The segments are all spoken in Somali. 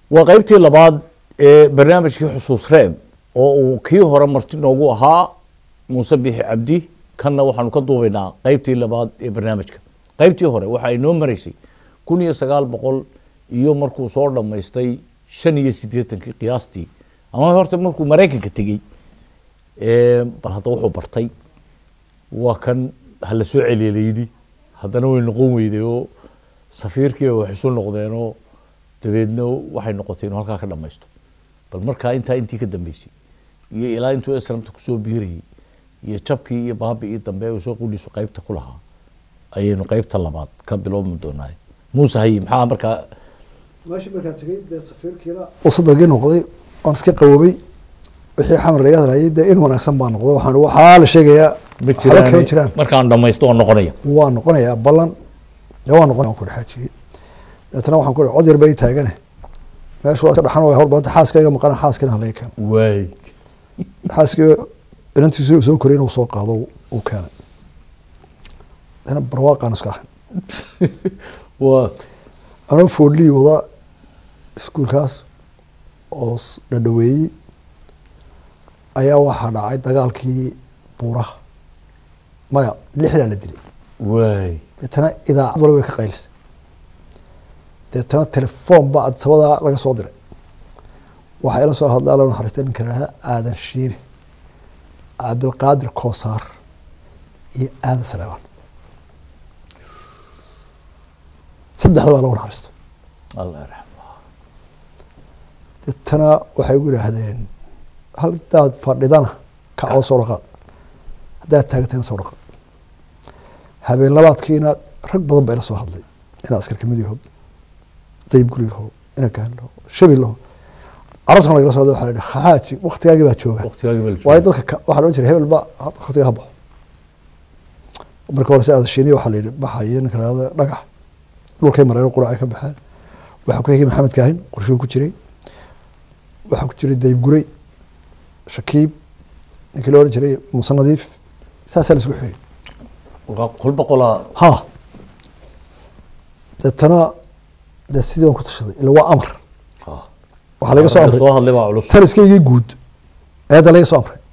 وقيبتي لبعض برنامج كي حصوص راب وكي هو مرتي نوغو ها مسبح عبدي كنا waxaanu ka duubaynaa qaybtii labaad ee barnaamijka qaybtii hore waxa ay noo mareysay 1900 iyo markuu soo dhameystay 85 qiyaastii ama horta markuu Mareykanka tagay bal hadda wuxuu bartay waa kan hal soo celiyeeyay haddana way noqon weyday oo safiirkii wax soo noqdeenoo dabeedna waxay noqotay halka ka dhameysto bal marka intii ka dambeysay iyo ilaa intuu islaamta ku soo biiriyay iyo jabkii iyo baabi iyo dambe uu soo quliso qaybta ku lahaa ayaynu qaybta labaad ka bilowmi doonaa Muuse hay maxaa marka maashi marka tagay safiirkiina oo sadaqay noqday oo iska qaboobay wixii xamar laga hadlayay in wanaagsan baan noqdo waxa la sheegayaa markaan dhameysto waa noqonaya ballan waa noqonaya ku dhaxajiyay dadna waxaan ku cod yar bay taagane meesha waa ka dhaxan way hor badan xaaskayga maqan xaaskana halay kan way xaaskayga inantiisu soo koreen oo soo qaado oo keenay ana barwaaqan iska ahan what ana foodli wada iskuulkaas oo dhadhaweeyay ayaa waxa dhacay dagaalkii buuraha maya lixda la dilay way tana idaacad walba ka qaylisay tana telefoon baad sabada laga soo diray waxa ila soo hadlaa loo xariistan karaha aadan shiire Abdul Qadir Koosar iyo aadan Salawaan saddexda waa loo xariisto Allah yarxamo tana waxay ugu yiraahdeen hal daad fadhidana ka oo soo dhaqa hadaa taagtana soo dhaqa habeen labaadkiina rag badan bay la soo hadlay in askar kamid yahay dayb guriyo ina kaano shabiilo arabtan laga soo waxa la xaaji waqtigaagi baa jooga way dadka waxa loo jiray hebel ba waqtiga habo marka hore saad shiini waxa la yiri baxayeen karaada dhagax dhulkay mareen quraacay ka baxeen waxa ku xigay maxamed kaahin qorsho ku jiray waxa ku jiray dayb guri shakiib ninka loo jiray Muuse Nadiif saasa la isku xigay qol boqola ha dadna sidoo ku tashaday ila waa amar waxa laga soo amray soo hadlay baa culus taliskayga guud eeda laga soo amray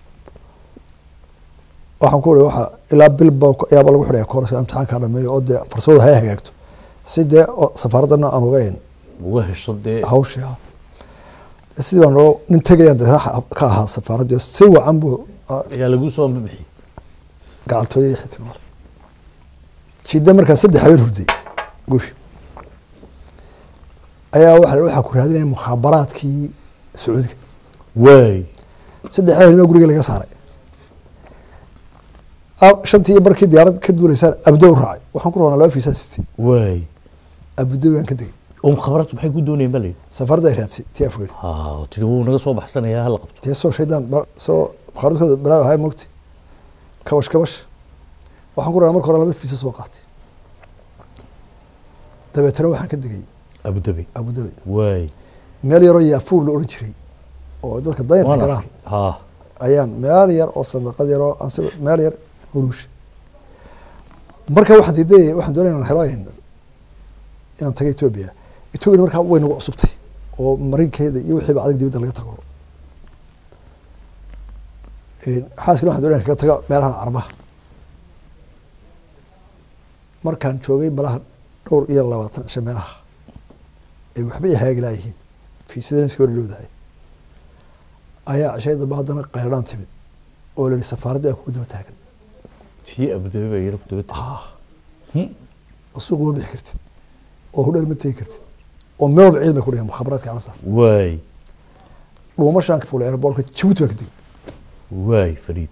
waxaan ku waxa ilaa bilba ayaa lagu xidhay koorska imtixaanka dhameeyo oo farsamada hay hagaagto sidee safaaradana aan ogeyn uga hesho hawsha sidii aan roo nin tagayaan ka ahaa safaaradda si wacan buu ayaa lagu soo bixi gacaltooyay xitmaal sidee markaa saddex habeen hurday guri ayaa waxa ku raadinay mukhaabaraadkii Sacuudiga way saddex habeen guriga laga saaray shantii barkii diyaarad ka duulaysan abdow raacay waxaan ku roonaa laba fiisa sitay way abdow aan ka degay mukhaabaraadku maxay ku doonayeen balay safarda ay raadsi tiafweer tiduu naga soo baxsanaya hal qabto soo shaydaan soo mukhaabaraadkooda balaa hay moogtay kabash waxaan ku roonaa marka hore laba fiisa soo qaatay dabeetana waxaan ka degay Abu Dhabi way meel yar oo yaafuur la oran jiray oo dadka dayarka galaan ayaan meel yar oo sanadqad yar oo aan meel yar huruush marka waxaan doonayaa inaan helo inaan tago Ethiopia marka way nagu cusubtay oo marinkeeda iyo wixii adag dibadda laga tago xaaskii waxaan doonayaa ka tago meelaha Carabaha markaan joogay balaha dhowr iyo 20 shameelaha ay waxba ihaaglaayihiin fiisadana iska dhowdahay ayaa cashayda baadana qeyraan timid oo la safaaradda ku daba taagan tii Abu Dhabi bay ku daba taagan suuq ma bixi kartid oo hudheer ma tagi kartid oo meel cilmi ku dhigay mukhaabaraadka carabta way dhuma shanka fuul airportka Djibouti ka dig way Fariid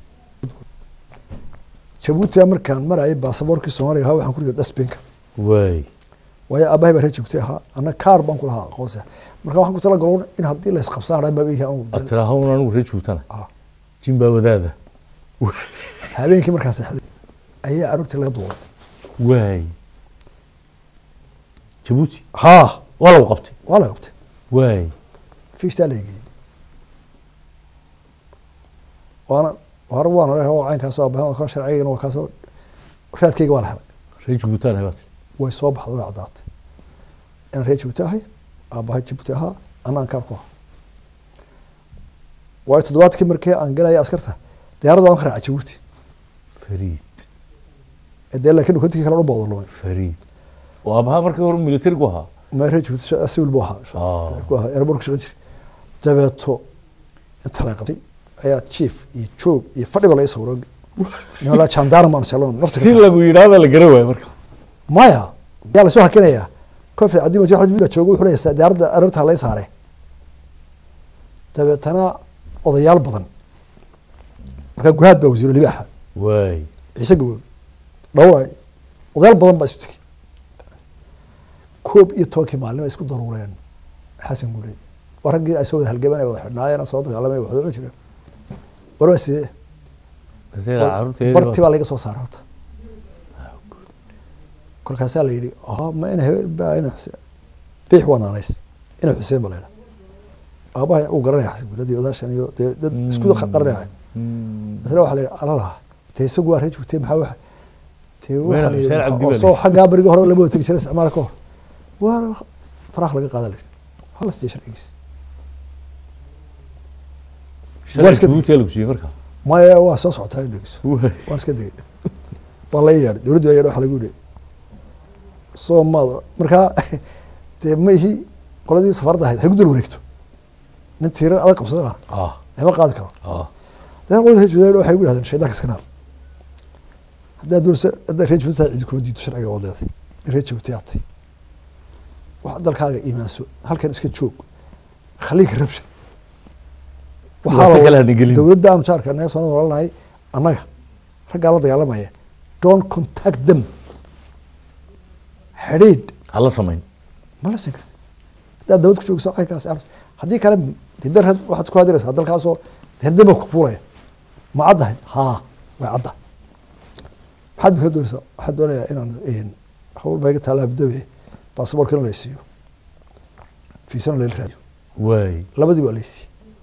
Djibouti markaan maray baasaboorkii Soomaaliga waxaan ku riday dasbinka way way abahay baa Djibouti ahaa ana kaar baan ku lahaa aqoonsi marka waxaan ku tala galay in hadii la isqabsaan rabaa baa aan atraahuna anigu Djibouti jimba wadaada habeenkii markaas saxday ayaa aragti laga duulay way Djibouti wala qabtay way fiishta leeyay waana oo caynkaas oo baahan oo sharciga oo kaasoo raadkayga waa la helay Djibouti way soo baxday cadaad in Djibouti aabahay Djibouti ahaa anaan kaar ku ahaa waa toddobaadkii markii aan galaya askarta diyaarad baan ka raacay Djibouti fariid hadee laakiin kuntii kala u boqdo lumay fariid waa abaha markii hore military ku ahaa ma Djibouti civil buu ahaa ku ahaa airport shaqo jiray dabeeto inta la qabtay ayaa chief iyo joog iyo fadhi baa la soo rogay nala gendarme aan salon naftiisa si lagu yiraahdo la garan waayo marka maya yaa la soo hakinaya koof cadii waxa uu joogo wuxuu leeyahay diyaaradda aroorta la saaray dabeetana odayaal badan marka guhaad baa wasiir libaaxa waay ciise gabow dhawaa odayaal badan baa isu tagay koob iyo tobankii maalin ay isku daruureen xasan guuleed waragii ay soo wada halgabanay wax xidhnaayeen soo dagaalamay wax u jireen warwasi barti baa laga soo saaray horta kolkaasaa la yidhi ma ina hebel baa ina xuseen biix wanaanays ina xuseen baa la yidhaha aabahay uu garanaya xasan guuleed iyo odaashan iyo dad isku qaranaya isla waxaa la yidhi alalaha dee isagu waa rajul tee maxaa waxa tee waxa la yidhi soo xaggaa bariga hore lama tegi jiray isticmaala ka hor waa faraaq laga qaada la yidhi halas jee sharcigiisa sharci Djibouti lagu siiyay marka maya waa soo socotaa dhigso waan iska degay waa la yeeray dawladdu ayaa waxa lagu yidhi soo maado marka dee mayhi qoladii safarda ahayd hay gudul wareegto nin tiiran adag qabsada lama qaadi karo dad qoladii hajooday waxay u yiraahdeen shaydaanka iskanaal hadda dulsa hadda rajul taa cid ku diido sharciga oo leedahay rajul taatay wax dalkaaga iimaanso halkan iska joog khaliik rabsha waxaa dawladda aan jaarka naga soo noolnahay annaga ragga la dagaalamaya don't contact them xidhiidh hala samayn ma la sameyn haddaad dawlad ku joogso aykaas haddii kale didar waxaad ku hadiraysaa dalkaasoo herdama ku fuulaya ma caddahay haa way cadda maxaad bika doonaysaa waxaad doonayaa inaan hawl bayga taala abdabe baasaboorkina la siiyo fiisana la raadiyo waay labadii baa la siiyey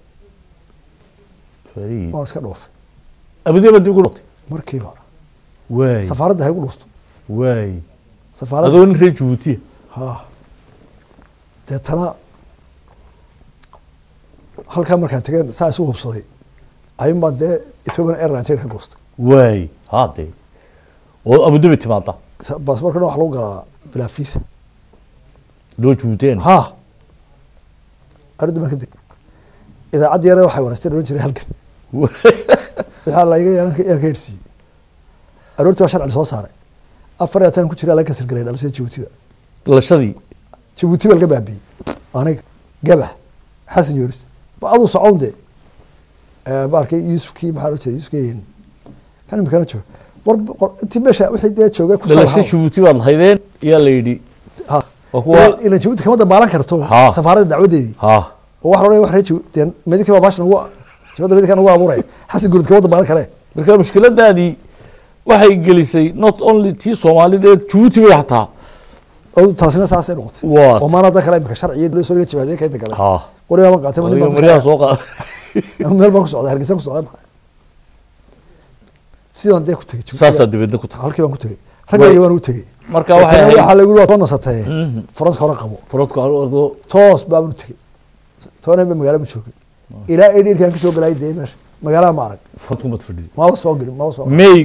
fariid waa iska dhoofay abadiba dib ugu noqtay markiiba waay safaaradda hay ugu dhuusto waay safaaradda adoon reer Djibouti ha deetana halkaa markaan tegeen saa isu hubsaday ayuun baan dee Ethiopian Airlines ka goostay waay haddee oo Abu Dhabi timaada baasaboorkana wax lagu galaa bilaa fiisa loo Djibouti ha arrinta marka deg idaacadda yare waxay wareystay oran jiray halkan waxaa la iga yeelan ka heersiiyey aroortii waa sharci soo saaray 4 ku jira laga kasir galay dhalashada Djibouti dhalashadii Djibouti baa laga baabiyey aniga gabax xasan yuris ba adu soconde baarkay Yusufkii maxaa loo jeeday Yusufkii kan imkana joogo war intii meesha wixii dee joogay ku dhalashada Djibouti baad haydeen iyo la yidhi ha kuwa ila Djibouti kama dabaalan karto safaaradda dacwadeedii ha wax la wax reejo teen medika waa baashan ugu jabada medika ugu abuuray xasan gurid kama dabaalan kare marka mushkiladaadii waxay gelisay not only tii Soomaalida Djibouti bay hataa oo taasina saas ay noqotay oo maana kale imka sharciyeed loo soo jabaaday kayda kale ha wariga ma qaatay wariga soo qaad meel baan ku socdaa hargeysa ku socdaa maxay sidaan dee ku tagay saasa dibadda ku tagay halkii baan ku tagay ragga waan u tagay marka waxa lagu waa nasatay faradka hore qabo faradka hore toos baan u tagay toona magaalada ma joogay ilaa eedhiirkan ka soo galay deemesh magaalada ma arag faradku mad fadhiyo ma soo galin ma soo May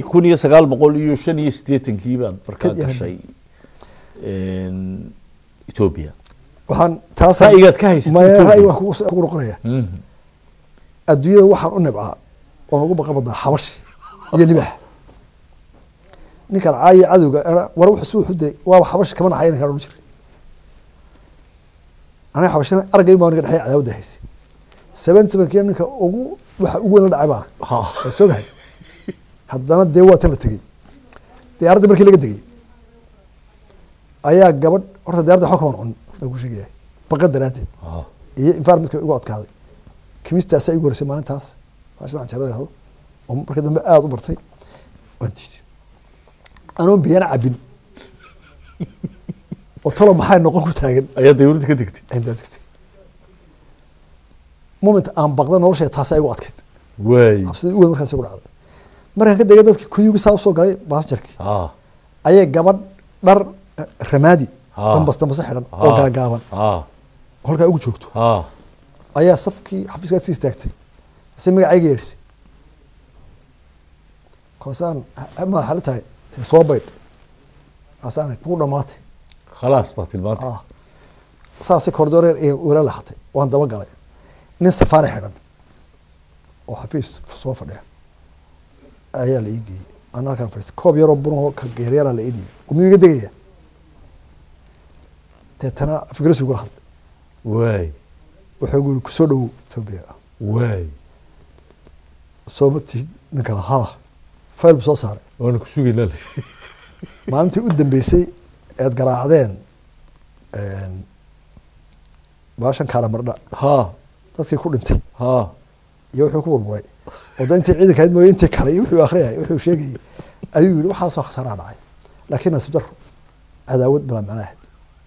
1985 baan markaa gashay Ethiopia waxaan taas iga ka haysatay ma ay wax ku noqonaya adduunyada waxaan u nabcaa oo ugu baqabada xabash iyo libax ninkan caay cadowga war wuxuu soo xuday waa xabash kama naxayn karo jiray ana xabashana aragay ma naga dhaxay cadawda haysi 77 kii ninka ugu waxa ugu weyn la dhacay baa ha soo gahay haddana dee waa tan la tagay diyaaradda markii laga degay ayaa gabadh horta diyaaradda waxa ka cun horta ku sheegay baqa daraadeed iyo environmentka ugu adkaaday kimistaas ay ugu horeysay maalintaas faashan jaraydo oo markii dambe aad u bartay wantii anoo biyana cabin oo talo maxay noqon ku taagan ayaa dawladda ka degtay ayda degtay moment aan baqda nolosha taas ay ugu adkayd way habsida ugu markaas ugu dhacday markaan ka degay dadkii kuyugu saab soo galay baasjarkii ayay gabadh dhar ramaadi dambas xiran oo gaagaaban halkaa ugu joogto ها ayaa safkii xafiiskaad sii istaagtay ase magacayga yeedhisay koosaan maad xali tahay tee soo baydh aasaan kuu dhamaatay خلاص بقت المانتا saasay koridooreer ee wala laxatay waan daba galay nin safaari xidhan oo xafiis soo fadhiya ayaa la ii geeyey aan halkan fadhiistay koob yaroo bunahoo ka geeryaraa la ii dhiibay oo miyuu iga degaya deetana afgaris buu kula hadlay واي wuxuu guri kusoo dhowow Ethiopia واي soo matid ninka haa fayl buu soo saaray وانا كسوقي لا maalintii u dambeysay eed garaacdeen baashan kaala mardha ها dadkii ku dhintay ها iyo wuxuu ku burburay oo da intii ciidanka ahayd mooye intii kale iyo wuxuu akhriyay wuxuu sheegayay ayuu yidhi waxaasoo khasaaraa dhacay laakiin nasiib daro cadaawad bilaa macno ahayd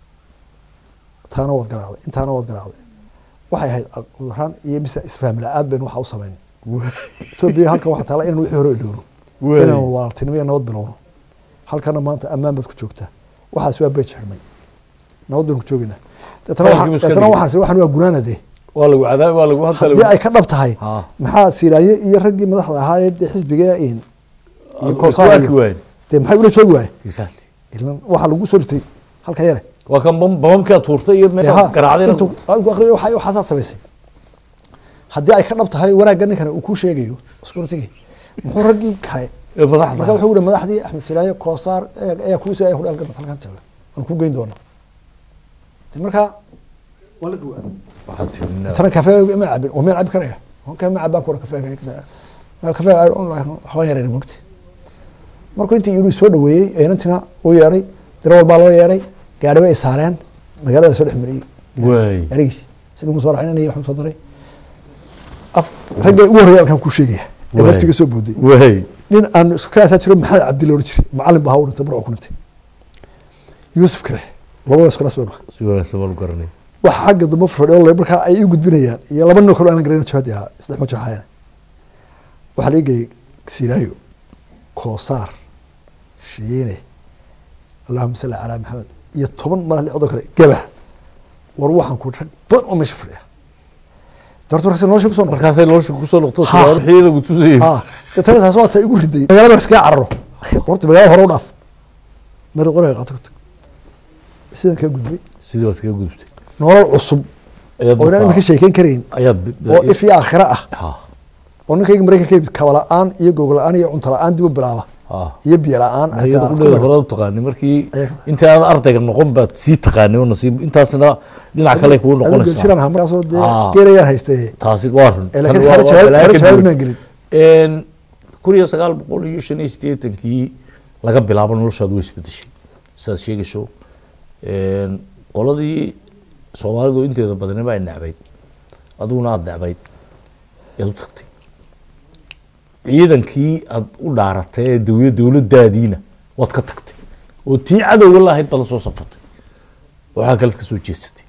taana waad garaacday intaana waad garaacday waxay ahayd cuduraan iyo mise isfaham la-aad baynu waxa u samaynay Ethiopia halkan waxaa taala inaan wixii hore ilowno inaan walaaltinimo iyo nabad bilowno halkana maanta ammaan baad ku joogtaa waxaas waa beej xirmay nabad baynu ku joogaynaa deetana waxaan waa gunaanade والله وعذاب والله haddii ay ka dhab tahay ها maxaa siraaye iyo raggii madaxda ahaa ee xisbiga in وين dee maxay ula joogi waaye يسالتي ilan waxaa lagu soo ritay halka yare وكان بممكن تورتي يبني قرعدين intuu adigu aqriyo waxaasaad samaysay haddii ay ka dhab tahay wanaagga ninkana uu kuu sheegayo iskuratigi muxuu raggii kale marka wuxuu yihi madaxdii axmed siraaye koosaar ayaa kuu soo hudhaalka halkan jooga waan ku geyn doonaa markaa waa la dhawaa tana kafee ma cabin oo meel cabi karaya ka ma cabaan kora kafee waxbaan yarayna mogti markuu intii yidhi soo dhaweeyey eenantina u yeedhay darawal baa loo yeedhay gaari bay saareen magaalada la soo dhex mariyey arigiis isaga mu soo raxinanaya waxaan soo daray ragga ugu horreeya halkan kuu sheegaya ee waqtiga soo booday nin aan iskaasaa jiro maxamed cabdi la odhan jiray macalin baa hawdhintay burco ku dhintay yuusuf kale labada iskulaas baynu wax xagga dambe fadhiyo markaa ay u gudbinayaan iyo laba nin kale aan garanay jabadi ahaa saddex ma jooxayaan waxaa la igay siraayo koosaar shiine allahuma salli calaa maxamed iyo 10 madax licdo kale gaba war waxaan ku rag badan oo meesha fadhiya darto markaas nolosha ku soo noqotay markaas nolosha ku soo noqotay wixii lagu tusay dadka taas waa igu riday magaalada iska carro horta magaalada hore u dhaaf mar qoray qato sidaan ka gudbay sidii waad ka gudbtay nolol cusub oo inaan ka sheekeyn karayn oo ifi aakhira ah oo ninkayga mareykanka kabala aan iyo gogol aan iyo cunto la'aan dib u bilaaba iyo biyo la'aan ayada ku dheer hore u taqaani markii inta aan ardayga noqon baad sii taqaani oo nasiib intaasna dhinac kale ku noqonaysa jiraan ha markaas oo geerayaan haystay taasi waa run laakiin hore ma gelin 1985kii laga bilaabo noloshaadu way isbedeshay sidaad sheegayso qoladii Soomaalidu inteeda badan ay nacbayd aduna aad nacbayd yaad u tagtay ciidankii aad u dhaaratay dawladdaadiina waad ka tagtay oo tii cadowga lahayd bala soo safatay waxaa kale ka soo jeesatay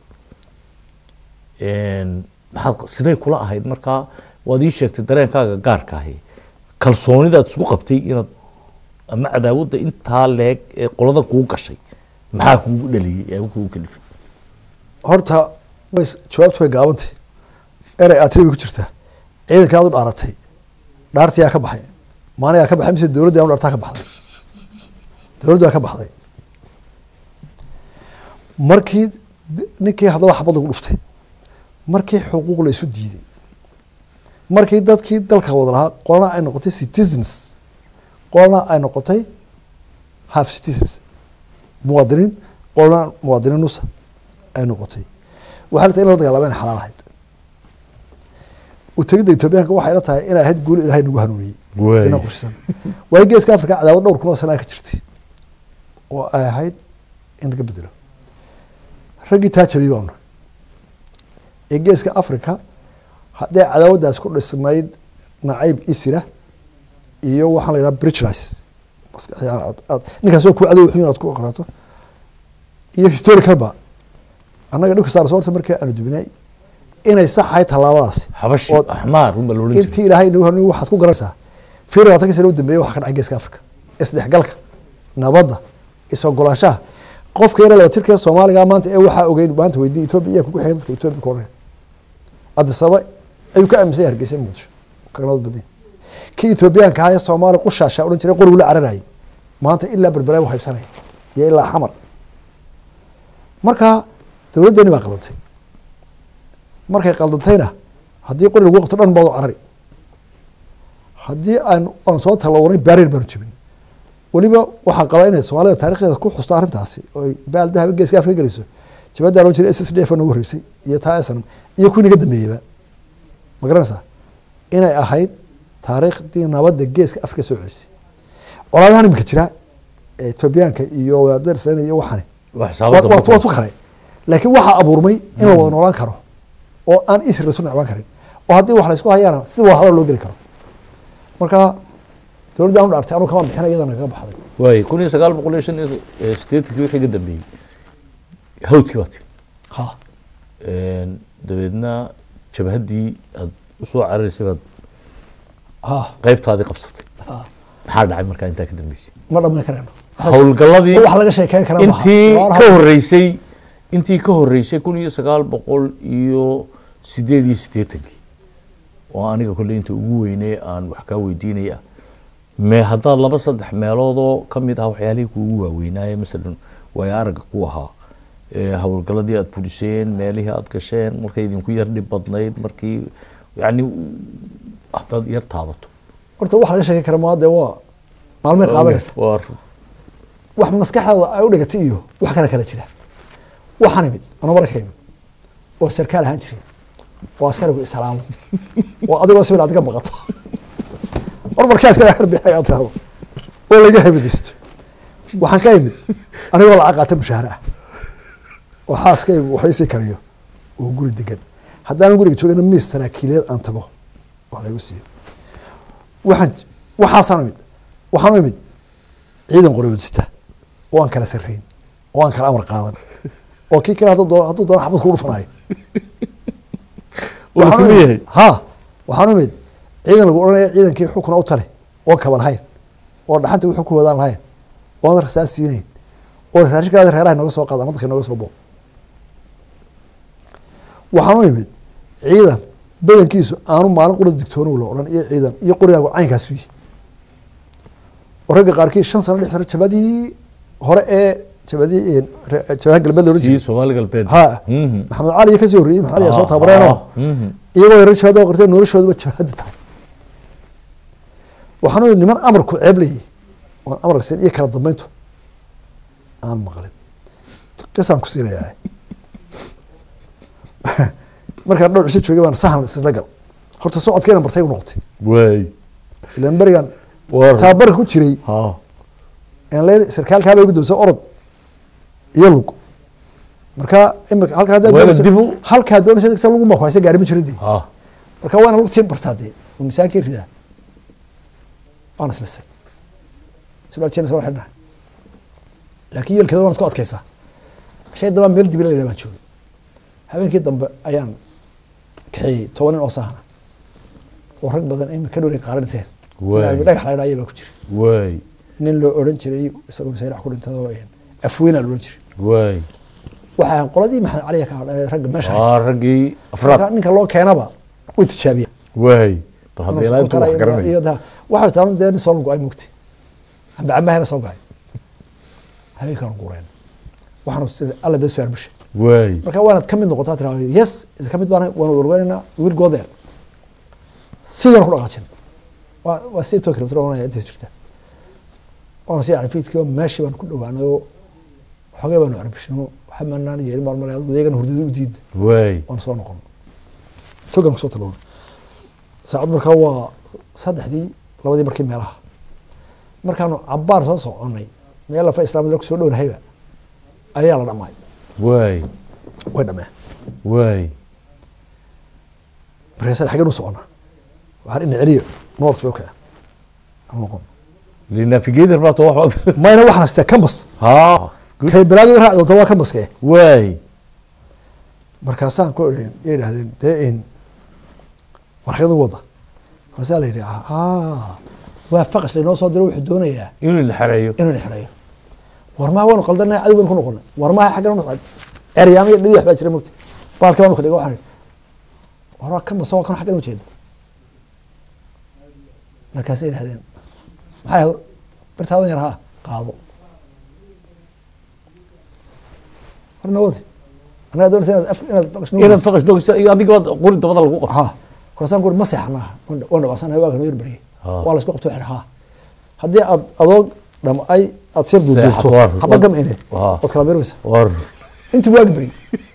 maxaad siday kula ahayd markaa waad ii sheegtay dareenkaaga gaarka ahi kalsoonidaad isku qabtay inaad ama cadaawadda intaa leeg ee qolada kuu gashay maxaa kugu dhaliyey ee kugu kalifay horta jawaabtu way gaabantay erey aad tiri ku jirtaa ciidanka aad u dhaaratay dhaartii yaa ka baxay maanigaa ka baxay mise dowladda aanu dhaartaa ka baxday dowladdu waa ka baxday markii ninkii haddaba xabad lagu dhuftay markii xuquuq la isu diiday markii dadkii dalka wada lahaa qolana ay noqotay citizens qolana ay noqotay half citizens muwaadiniin qolana muwaadiniin nusa ay noqotay waxaa la tahay in la dagaalameen xalaal ahayd utagida Etoobiyaanka waxay la tahay inay ahayd guul Ilaahay nagu hanuuniyey inaan qorshesan way geeska Afrika cadaawad dhowr kun oo sano ka jirtay oo ay ahayd in laga bedelo ragii taajabay baan ee geeska Afrika hadday cadaawadaas ku dhismayd nacayb isira iyo waxaan la yiraahdaa prejudice ninkaas oo ku cadow wuxuu inaad ku qaraato iyo historical ba annaga dhibka saar soorta markii aanu dubinay inay sax ahay talaabadaas xabashi ahmaar uma loo leeyahay intii Ilaahay inuu horni waxaad ku garanaysaa fiirada ka soo dambeeyay waxa ka dhacay geeska Afrika isdhexgalka nabadda isoo golaanshaha qofka yar laba tirka Soomaaliga maanta ee waxa ogeyn maanta weydii Itoobiya ku xigay dadka Itoobiya ku horeeyay Addis Ababa ayuu ka aaminsan Hargeysa Muqdisho kana badin kii Itoobiyaanka ah ee Soomaali qushaasha oran jiray qoriga la cararay maanta ilaa berbera waxay sanay iyo ilaa xamar marka dawladdeena baa qaldantay markay qaldantayna haddii qori lagu qabto dhan baad u carari haddii aan soo talawnay baarir baan jabin waliba waxaan qabaa inay Soomaalida taariikhdeeda ku xusto arrintaasi oo baaldaha geeska Afrika geliso jabada loo jiray SSDF oo horeysay iyo taasan iyo ku niga dambeeyay ma garanaysaa inay ahayd taariikhdii nabadda geeska Afrika soo celisay walaalahan imika jira Itoobiyaanka iyo wadaadsan iyo waxaan wax kale laakiin waxa abuurmay in la wada noolaan karo oo aan isra soo nacban karin oo haddii wax la isku hayaan si wax loo geli karo marka dawladda aan dhaartay anu kama bixin iyadana kaga baxday way 1985 wixii ka dambeeyay hawdkii waati dabeedna jabhadii aad u soo caraysay baad qaybtaadii qabsatay maxaa dhacay markaa intaa ka dambeysay ma dhammaan karaan hawlgalladii wax laga sheekeyn karaa intii ka horeysay 1988 oo aniga kulli inta ugu weynay aan wax ka weydiinaya ma hadda laba saddex meelood oo kamid ah waxyaalihii kuugu waaweynaaye masalan way arag ku ahaa hawlgalladii aad fuliseen meelihii aad gasheen markay idinku yar dhib badnayd markii yani haddaad yar taabato horta wax laga sheekeyn kara maade waa maalmay qaadanaysa wax maskaxdaada ay u dhigatay iyo wax kala jira waxaan imid ana markayma oo sarkaal ahaan jiray oo askarigu islaamo oo adigoo sawir adiga baqato markaas ka xarbixay aad raado oo laga habadisto waxaan ka imid anigoo lacag qaata mushaara oo xaaskaygu waxay si kariyo oo guri degan haddaan guriga joogana miis saraakiileed aan tago wax lagu siiyo waxaan imid ciidan qorowdista oo aan kala sarreyn oo aan kala amar qaadan oo kii kale hadduu doono xabad ku dhufanayo waxaan imid ciidan lagu oranaya ciidankii xukuna u tale oo kaba lahayn oo dhaxanta wuxuu ku wadaan lahayn oo rasaas siinayn oo raashikaada reeraha nooga soo qaada madka nooga soo boob waxaan imid ciidan badankiisu aanu maalin qura digtoono loo oran iyo ciidan iyo qoriyaagu caynkaas wiyi oo ragga qaarkii 5 sano 6 sano jabadii hore ee jabadaha galbeed loo jiray Soomaali galbeed maxamed cali ka soo horreeyay maxamed cali soo tabareeno iyagoo yar jabada qortay noloshooda jabada tahay waxaanu niman amarku ceeblay oo amar siin iyo kala dambeyntu aan maqlin qisam ku siinayaa marka dhowr cisho joogay baan sahan isla gal horta socodkeena bartay u noqotay way ilaan barigan tabar ku jiray in la sarkaalka bay ugu dubsay orod iyo lug marka imika halka doonaysa lagu maqaysa gaari ma jiray marka waana lagu tiin bartaadee miisaanka rida aan islasay soo jeena soo xidhnaa laakiin yelkada waan isku adkaysaa shay daba meel dib la baan joogay habeenkii dambe ayaan kaxeeyey 10 nin oo sahana oo rag badan ay ka dhowreen qaaranteen dhagax la dhayay baa ku jira way nin loo oran jiray isagoo sayrax ku dhintay oo afweena loo jiray way waxaan qoladii maxamed cali ka rag meesha ragii afraad ninka loo keenaba u tijaabiya way hadii intuu wax garanay waxa taan deen soo lagu ay mugtay ama soo gaay habeenkan qureen waxaan sida alla baa soo arbishay way marka waanad kamid noqotaa tiraa yes is kamid baan waan warweynaa wir goodeer sidoo ku dhaqaajin waa si to kilometer oo inta jirta oo si aan fiidkii meeshii baan ku dhawaanayo xogay baan arbishno xamanaan yeerin maalmaha deegan hurdada u diid way on soo noqon togan ku soo taloon saacad marka waa saddexdii labadii markii meelaha markaanu cabaar soo soconay meel fa islaamada ku soo dhowrahayba ayaa la dhamay way dhamay way markaas xagan u socona waxaan in celiyo north buu ka noqon navigator baa too wax mayna wax hasta campus kay balaad u raacdo waa campuska way markaasaan ku oreyn yiraahdeen in warqad wada markaas la yiraahdaa waa faqas la noo soo diray wuxuu doonayaa inuu la xareeyo warmaha waanu qaldanay cadow baynu ku noqonay warmaha xaggan u noqon eryaamo iyo dhidi waxbaa jira mogta baalka waanu ka dhigo waxaan waraa kan basoo kan xaggan u jeeda markaasay yidhahdeen maxay birtaadan yar haa qaado warna wadi anaga doonaysa inaad faqash noogisa iyo adiga qori dabada lagu qabto ha korasaan guri ma seexnaa waan dhawaasanahay waagan yar bariyay waa la isku qabto waxay ha haddii aad adoo dhamay aad sir duubto haba gam ine ood kala mirmaysa war intii waagi bariyay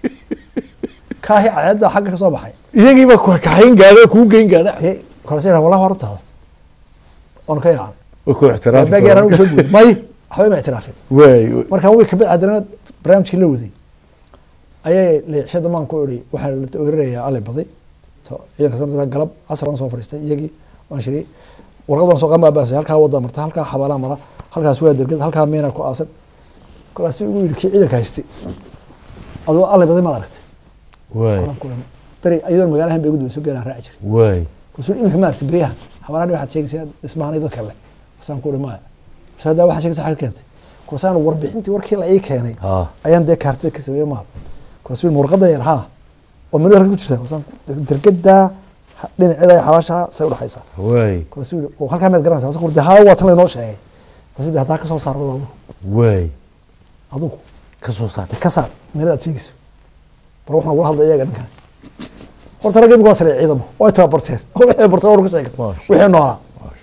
kaahi caada xagga ka soo baxay iyagiiba ku kaxayn gaadho kuu geyn gaadha korasaan wallahi waa runtaada oon ka yaacay way ku ixtiraafin baageeraan u soo guuray may waxba ma ixtiraafin way marka way ka bacdana barnaamijkii la waday ayay leexshada maan ku iri waxaa la ogaanayaa alle baday to ciidanka sanadka galab casran soo fariistay iyagii waan shiri warqad baan soo qaamaa baasay halkaa wada marta halkaa xabaala mara halkaas waa dergad halkaa meena ku aasan kalaasi ugu yiri ciidanka haystay adoo alle baday ma aragtay way bari ayadoo magaalahan bay gudbay soo gaaraan raaci jiray way rasuul iminka ma aragtay bariyahan xabaalaha waxaad sheegaysaa dhismahan dad kale wasaan ku iri ma saada waxa sheegaysaa xal keentay kursaan warbixintii warkii la ii keenay ayaan dee kaartida ka sameeyay maal rasuul warqada yar ha oo meel halka ku jirta kursaan dergada dhinaceeda ay xabaasha say u dhaxaysaa way rasuul oo halka meed garanaysaa rasuul kurdi haa waa tan la inoo sheegay rasuul hadaa ka soo saarno way adigu ka soo saar ka saar meel aad sheegayso bal waxaan uga hadlay iyaga ninkan horta ragga igu wasalay ciidamo oo ay tabarteen oo waxay bartaan oo ka sheegay wixii noolaa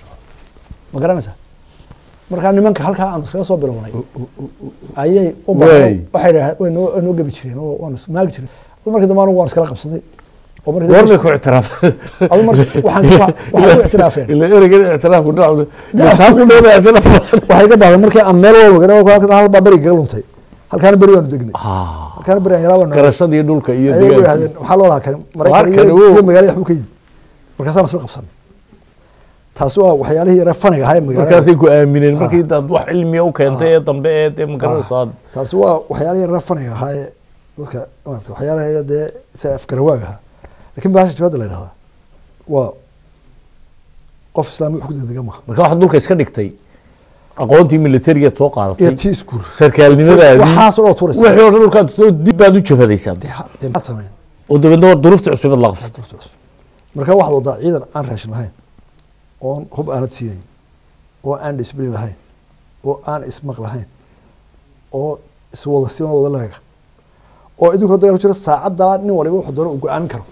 ma garanaysaa markaa nimanka halkaa aan iskaga soo bilownay ayay u baxay waxay dhahdeen way noo gabi jireen oo waan maagi jireen markii dambe anigu waan iskala qabsaday oo markii war bay ku ictiraafeen adu markii waxaan ku ictiraafeen ila ereyga ictiraafku dhacdo taa ku dheeray ictiraaf waxay ka baaday markii aan meel walba garan hal baa bari galuntay halkaana bari waan degnay halkaana bari ayaan rabaa garashadii dhulka iyo deegaanka waxa loo lahaa kan markii iyo magaalada waxu ka yimid markaasaan isla qabsanay taas waa waxyaalihii yara faniga ahay magaalada markaasay ku aamineen markii dad wax cilmiya u keentay ee dambe ee magaranaysaa taas waa waxyaalihii yara faniga ahay dadka maartay waxyaalaha dee isa afgarawaaga ahaa laakiin baasha jabada la yidhahdaa waa qof islaami wax ku degdega maaha marka waxaad dhulka iska dhigtay aqoontii militariga soo qaadatay iyo tii iskuul sarkaalnimadaadii waxaas oo tuuraysa wixii oo dhan dhulkaad soo dib baad u jabhadaysaa maxaad sameyn oo dabeedna duruufta cusubad la qabsatay marka waxaad wadaa ciidan aan raashin lahayn oon hub aanad siinayn oo aan disblin lahayn oo aan ismaq lahayn oo iswada siman wada leega oo idinku dagaal ku jira saacaddaa nin waliba wuxuu doono uu go-aamin karo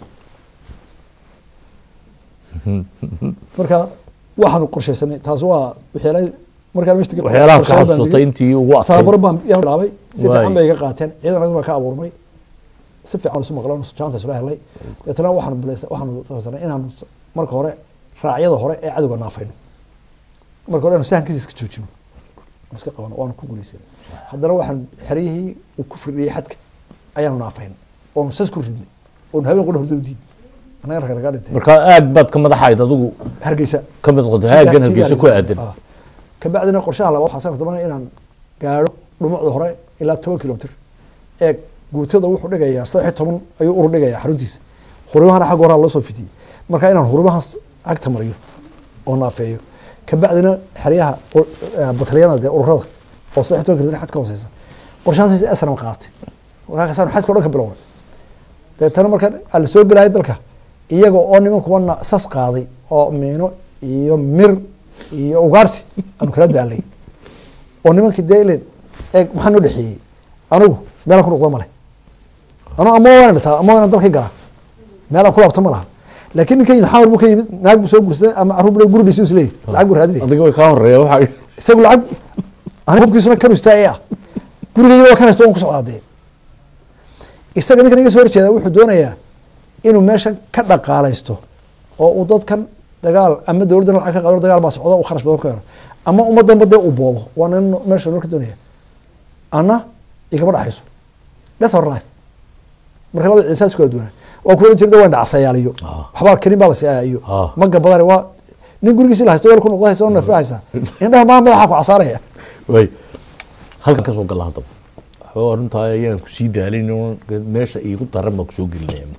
marka waxaanu qorshaysanay taas waa waxyaalaha markaan meeshta waxyaalaha ka xasuustay intii ugu adkay tababar baan yaan dhaabay si fiican bay iga qaateen ciidan baa ka abuurmay si fiican isu maqlaan jaanta isla helay deetana waxaanu taasanay inaan marka hore raacyada hore ee cadowga naafayno marka hore aanu sahankiisa iska joojino iska qabano waanu ku guulaysan haddana waxaan xeryihii uu ku firdhiyey xadka ayaanu naafayn oonu sas ku ridnay oonu habeen qudha hordo diid anaga rag ragaa dhintay marka aag baad ka madaxayd adigu hargeysa ka mid noqotay aaggan hargeysa ku aadan kabacdina qorshaha labaad waxaa sanad damana inaan gaadho dhumucda hore ilaa 10 kilomitr ee guutada wuxuu dhigayaa 13 ayuu urur dhigayaa xaruntiisa hurumahana xag horaa loo soo fidiyey marka inaan hurumahaas agta mariyo oo naafeeyo kabacdina xeryaha batalyanada ururada oo 13 kilomitr xad ka hooseysa qorshahaas asran qaatay warkaasaan xadka dhanka bilowday deetana marka la soo galay dalka iyaga oo niman kuwa sas qaaday oo miino iyo mir iyo ugaarsi aanu kala daalay oo nimankii deeleen eeg maxaa noo dhexeeyey anigu meelaan ku noqdo male anu ama waan dhataa ama waan dalkii galaa meelaan ku laabto ma laha laakiin ninkan xawr buu ka yimid naag buu soo gursaday ama caruur buu guri dhisu isleey lacag buu raadinay adiga way ka horeeya waxa isagu lacag aniga hubkiisuna kan istaayay gurigayga waa kan haysto waan ku socdaadee isaga ninkan iga soo horjeeda wuxuu doonayaa inuu meeshan ka dhaqaalaysto oo uu dadkan dagaal ama dowladda lacag ka qaado dagaal baa socda uu kharash badan ka helo ama ummadan badee uu boobo waa nin meesha loo ka doonaya ana igama dhaxayso death or life marka labada ciisaas kala duwan waa kuwa jirda waan dhacsayaaliyo waxba karin baa la siiyay maga badan waa nin gurigiisa la haysto weel ku noqdo haysto nafahaysa indhaha ma madaxa ku casaaraya way halkan ka soo galaa hadaba waxaa runtaa ayaan ku sii daalin meesha iigu daran baa kusoo gelinaya imka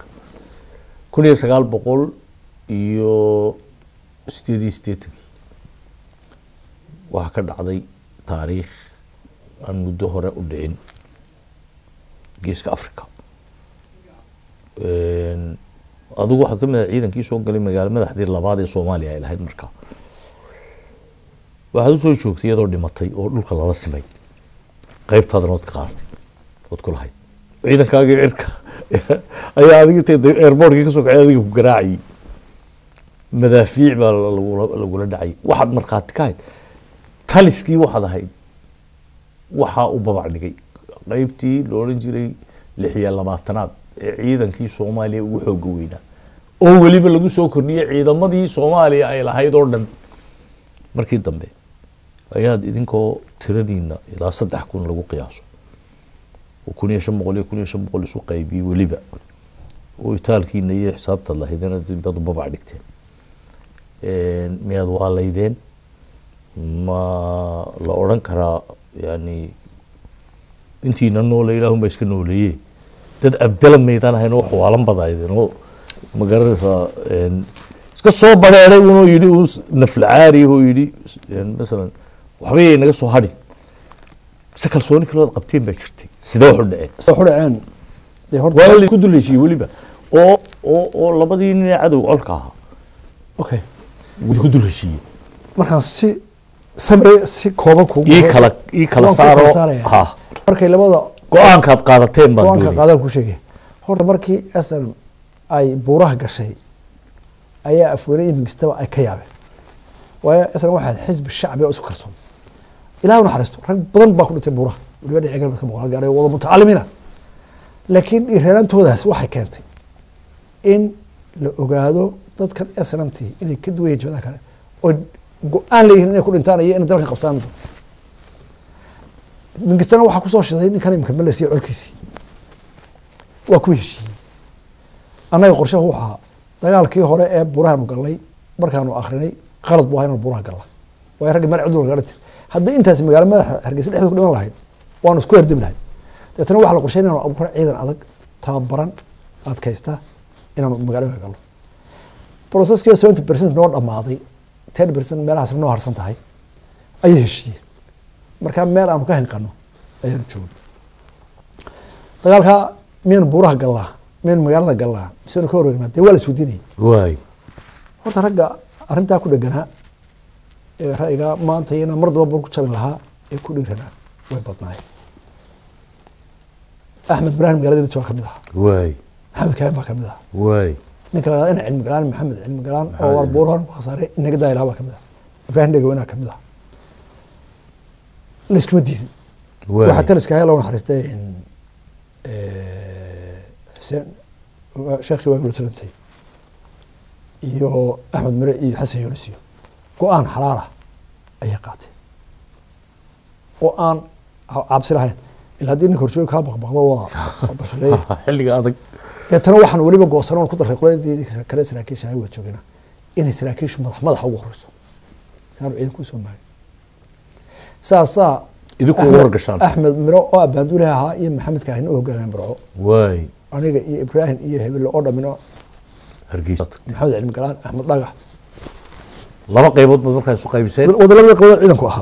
1900 iyo 88 waxaa ka dhacday taariikh aan muddo hore u dhicin geeska africa. adigu waxaad ka mid ahay ciidankii soo galay magaalo madaxdii labaad ee soomaaliya ay lahayd markaa. waxaad usoo joogtay iyadoo dhimatay oo dhulka lala simay, qaybtaadana ood ka qaadatay ood ku lahayd. ciidankaagii cirka ayaa adiga intay airportkii kasoo kacay adiga ku garaacayay, madaafiic baa lagula dhacay. waxaad markhaati ka hayd taliskii waxaad ahayd waxaa u babac dhigay qaybtii la odhan jiray 26aad ee ciidankii soomaaliya ugu xooga weynaa, oo weliba lagu soo kordhiyey ciidamadii soomaaliya ay lahayd oo dhan. markii dambe ayaad idinkoo tiradiina ilaa 3,000 lagu qiyaaso oo 1,500 iyo 1,500 isu qaybiyey weliba, oo itaalkiina iyo xisaabtaad lahaydeen dad u babac dhigteen. miyaad waalaydeen? ma la odhan karaa yani intiina noole ilaahunbaa iska nooleeye dad abdala maydaan ahayn oo wax waalan badaydeen oo ma garanaysaa iska soo bareeray unoo yidhi un naflacaari oo yidhi masalan waxbay naga soo hadhin, mise kalsooni kalood qabteen baa jirtay? sidee wax u dhaceen? waxu dhaceen dee horta waa la ku duleeshiyey weliba oo labadii nin ee cadow colka ahaa okay wada ku duleeshiyey. markaan si samre si kooban kugu ii kala saaro ha markay labada go-aankaad qaadateen baan go-aanka doonay. qaadaan ku sheegay. horta markii SNM ay buuraha gashay ayaa afweynay mingistaba ay ka yaabeen, waayo SNM waxay ahayd xisbi shacbi oo isku kalsoon. ilaahu naxariisto rag badan baa ku dhintay buuraha weliba dhinaca galbeedka boqol gaaray wada mutacalimiina, laakiin dhiiranaantoodaas waxay keentay in la ogaado dadkan SNMT inay ka duwan yihiin jabadaha kale oo go-aan leeyihiin inay ku dhintaan iyo inay dalkan qabsaan. mingistana waxaa kusoo shiday ninkan imika Malaysia iyo colkiisii waa ku heshiiyey. annaga qorshaha wuxuu ahaa dagaalkii hore ee buurahaanu galnay markaanu akrinay qalad buu ahaa inaan buuraha galna, waayo raggi meel cudurka gaadhantay haddii intaasi magaalo madaxa Hargeysa dhexdeeda ku dhiman lahayd waanu isku herdami lahayd. deetana waxaa la qorsheyn inaanu abuuro ciidan adag tababaran adkaysta inaanu magaalooyinka galno. processkii 70% noo dhammaaday 10% meelahaas noo harsan tahay ayay heshiiyeen. markaa meel aanu ka hinqano ayaanu joogno. dagaalka miyaynu buuraha galnaa miyaynu magaalada galnaa miseynu ka wareegnaa dee waa la isweydiinayay. waay horta ragga arrintaa ku dheganaa ee ra'yigaa maanta iyana mar daba buur ku jabin lahaa ee ku dhiiranaa way badnaayeen. axmed ibraahim magaalada waa ka mid ahaa, waay maxamed kaahin baa ka mid ahaa, waay ninka la yidhahdo ina cilmi galaan maxamed cilmi galaan oo war buurahan ku khasaaray inaga daayilaa baa ka mid ahaa, ibraahim dhegaweynaha ka mid ahaa. la iskuma diidin. waxaa taliska ayaa loo naxariistay xuseen sheekhii waa galotalantay iyo axmed mire iyo xasan yunis iyo go-aan xalaala ayay qaateen oo aan cabsi lahayn. ilaa haddii ninka horjooga kaa baqbaqdo waa basleeye xilliga adag. deetana waxaan weliba goosan oon ku daray qoladii kale saraakiisha ay waa joogana inay saraakiishu madaxa ugu horeyso saanu ciidan kusoo maagin. saasaa idinku ugu horgashaan axmed miro oo abaanduulaha ahaa iyo maxamed kaahin oo hogaamiyay Burco, waay aniga iyo ibraahim iyo hebel oo dhamino Hargeysa maxamed cilmi galaan axmed dhagax laba qaybood baad markaa isu qaybiseen. wada labada qaybood ciidanku ahaa.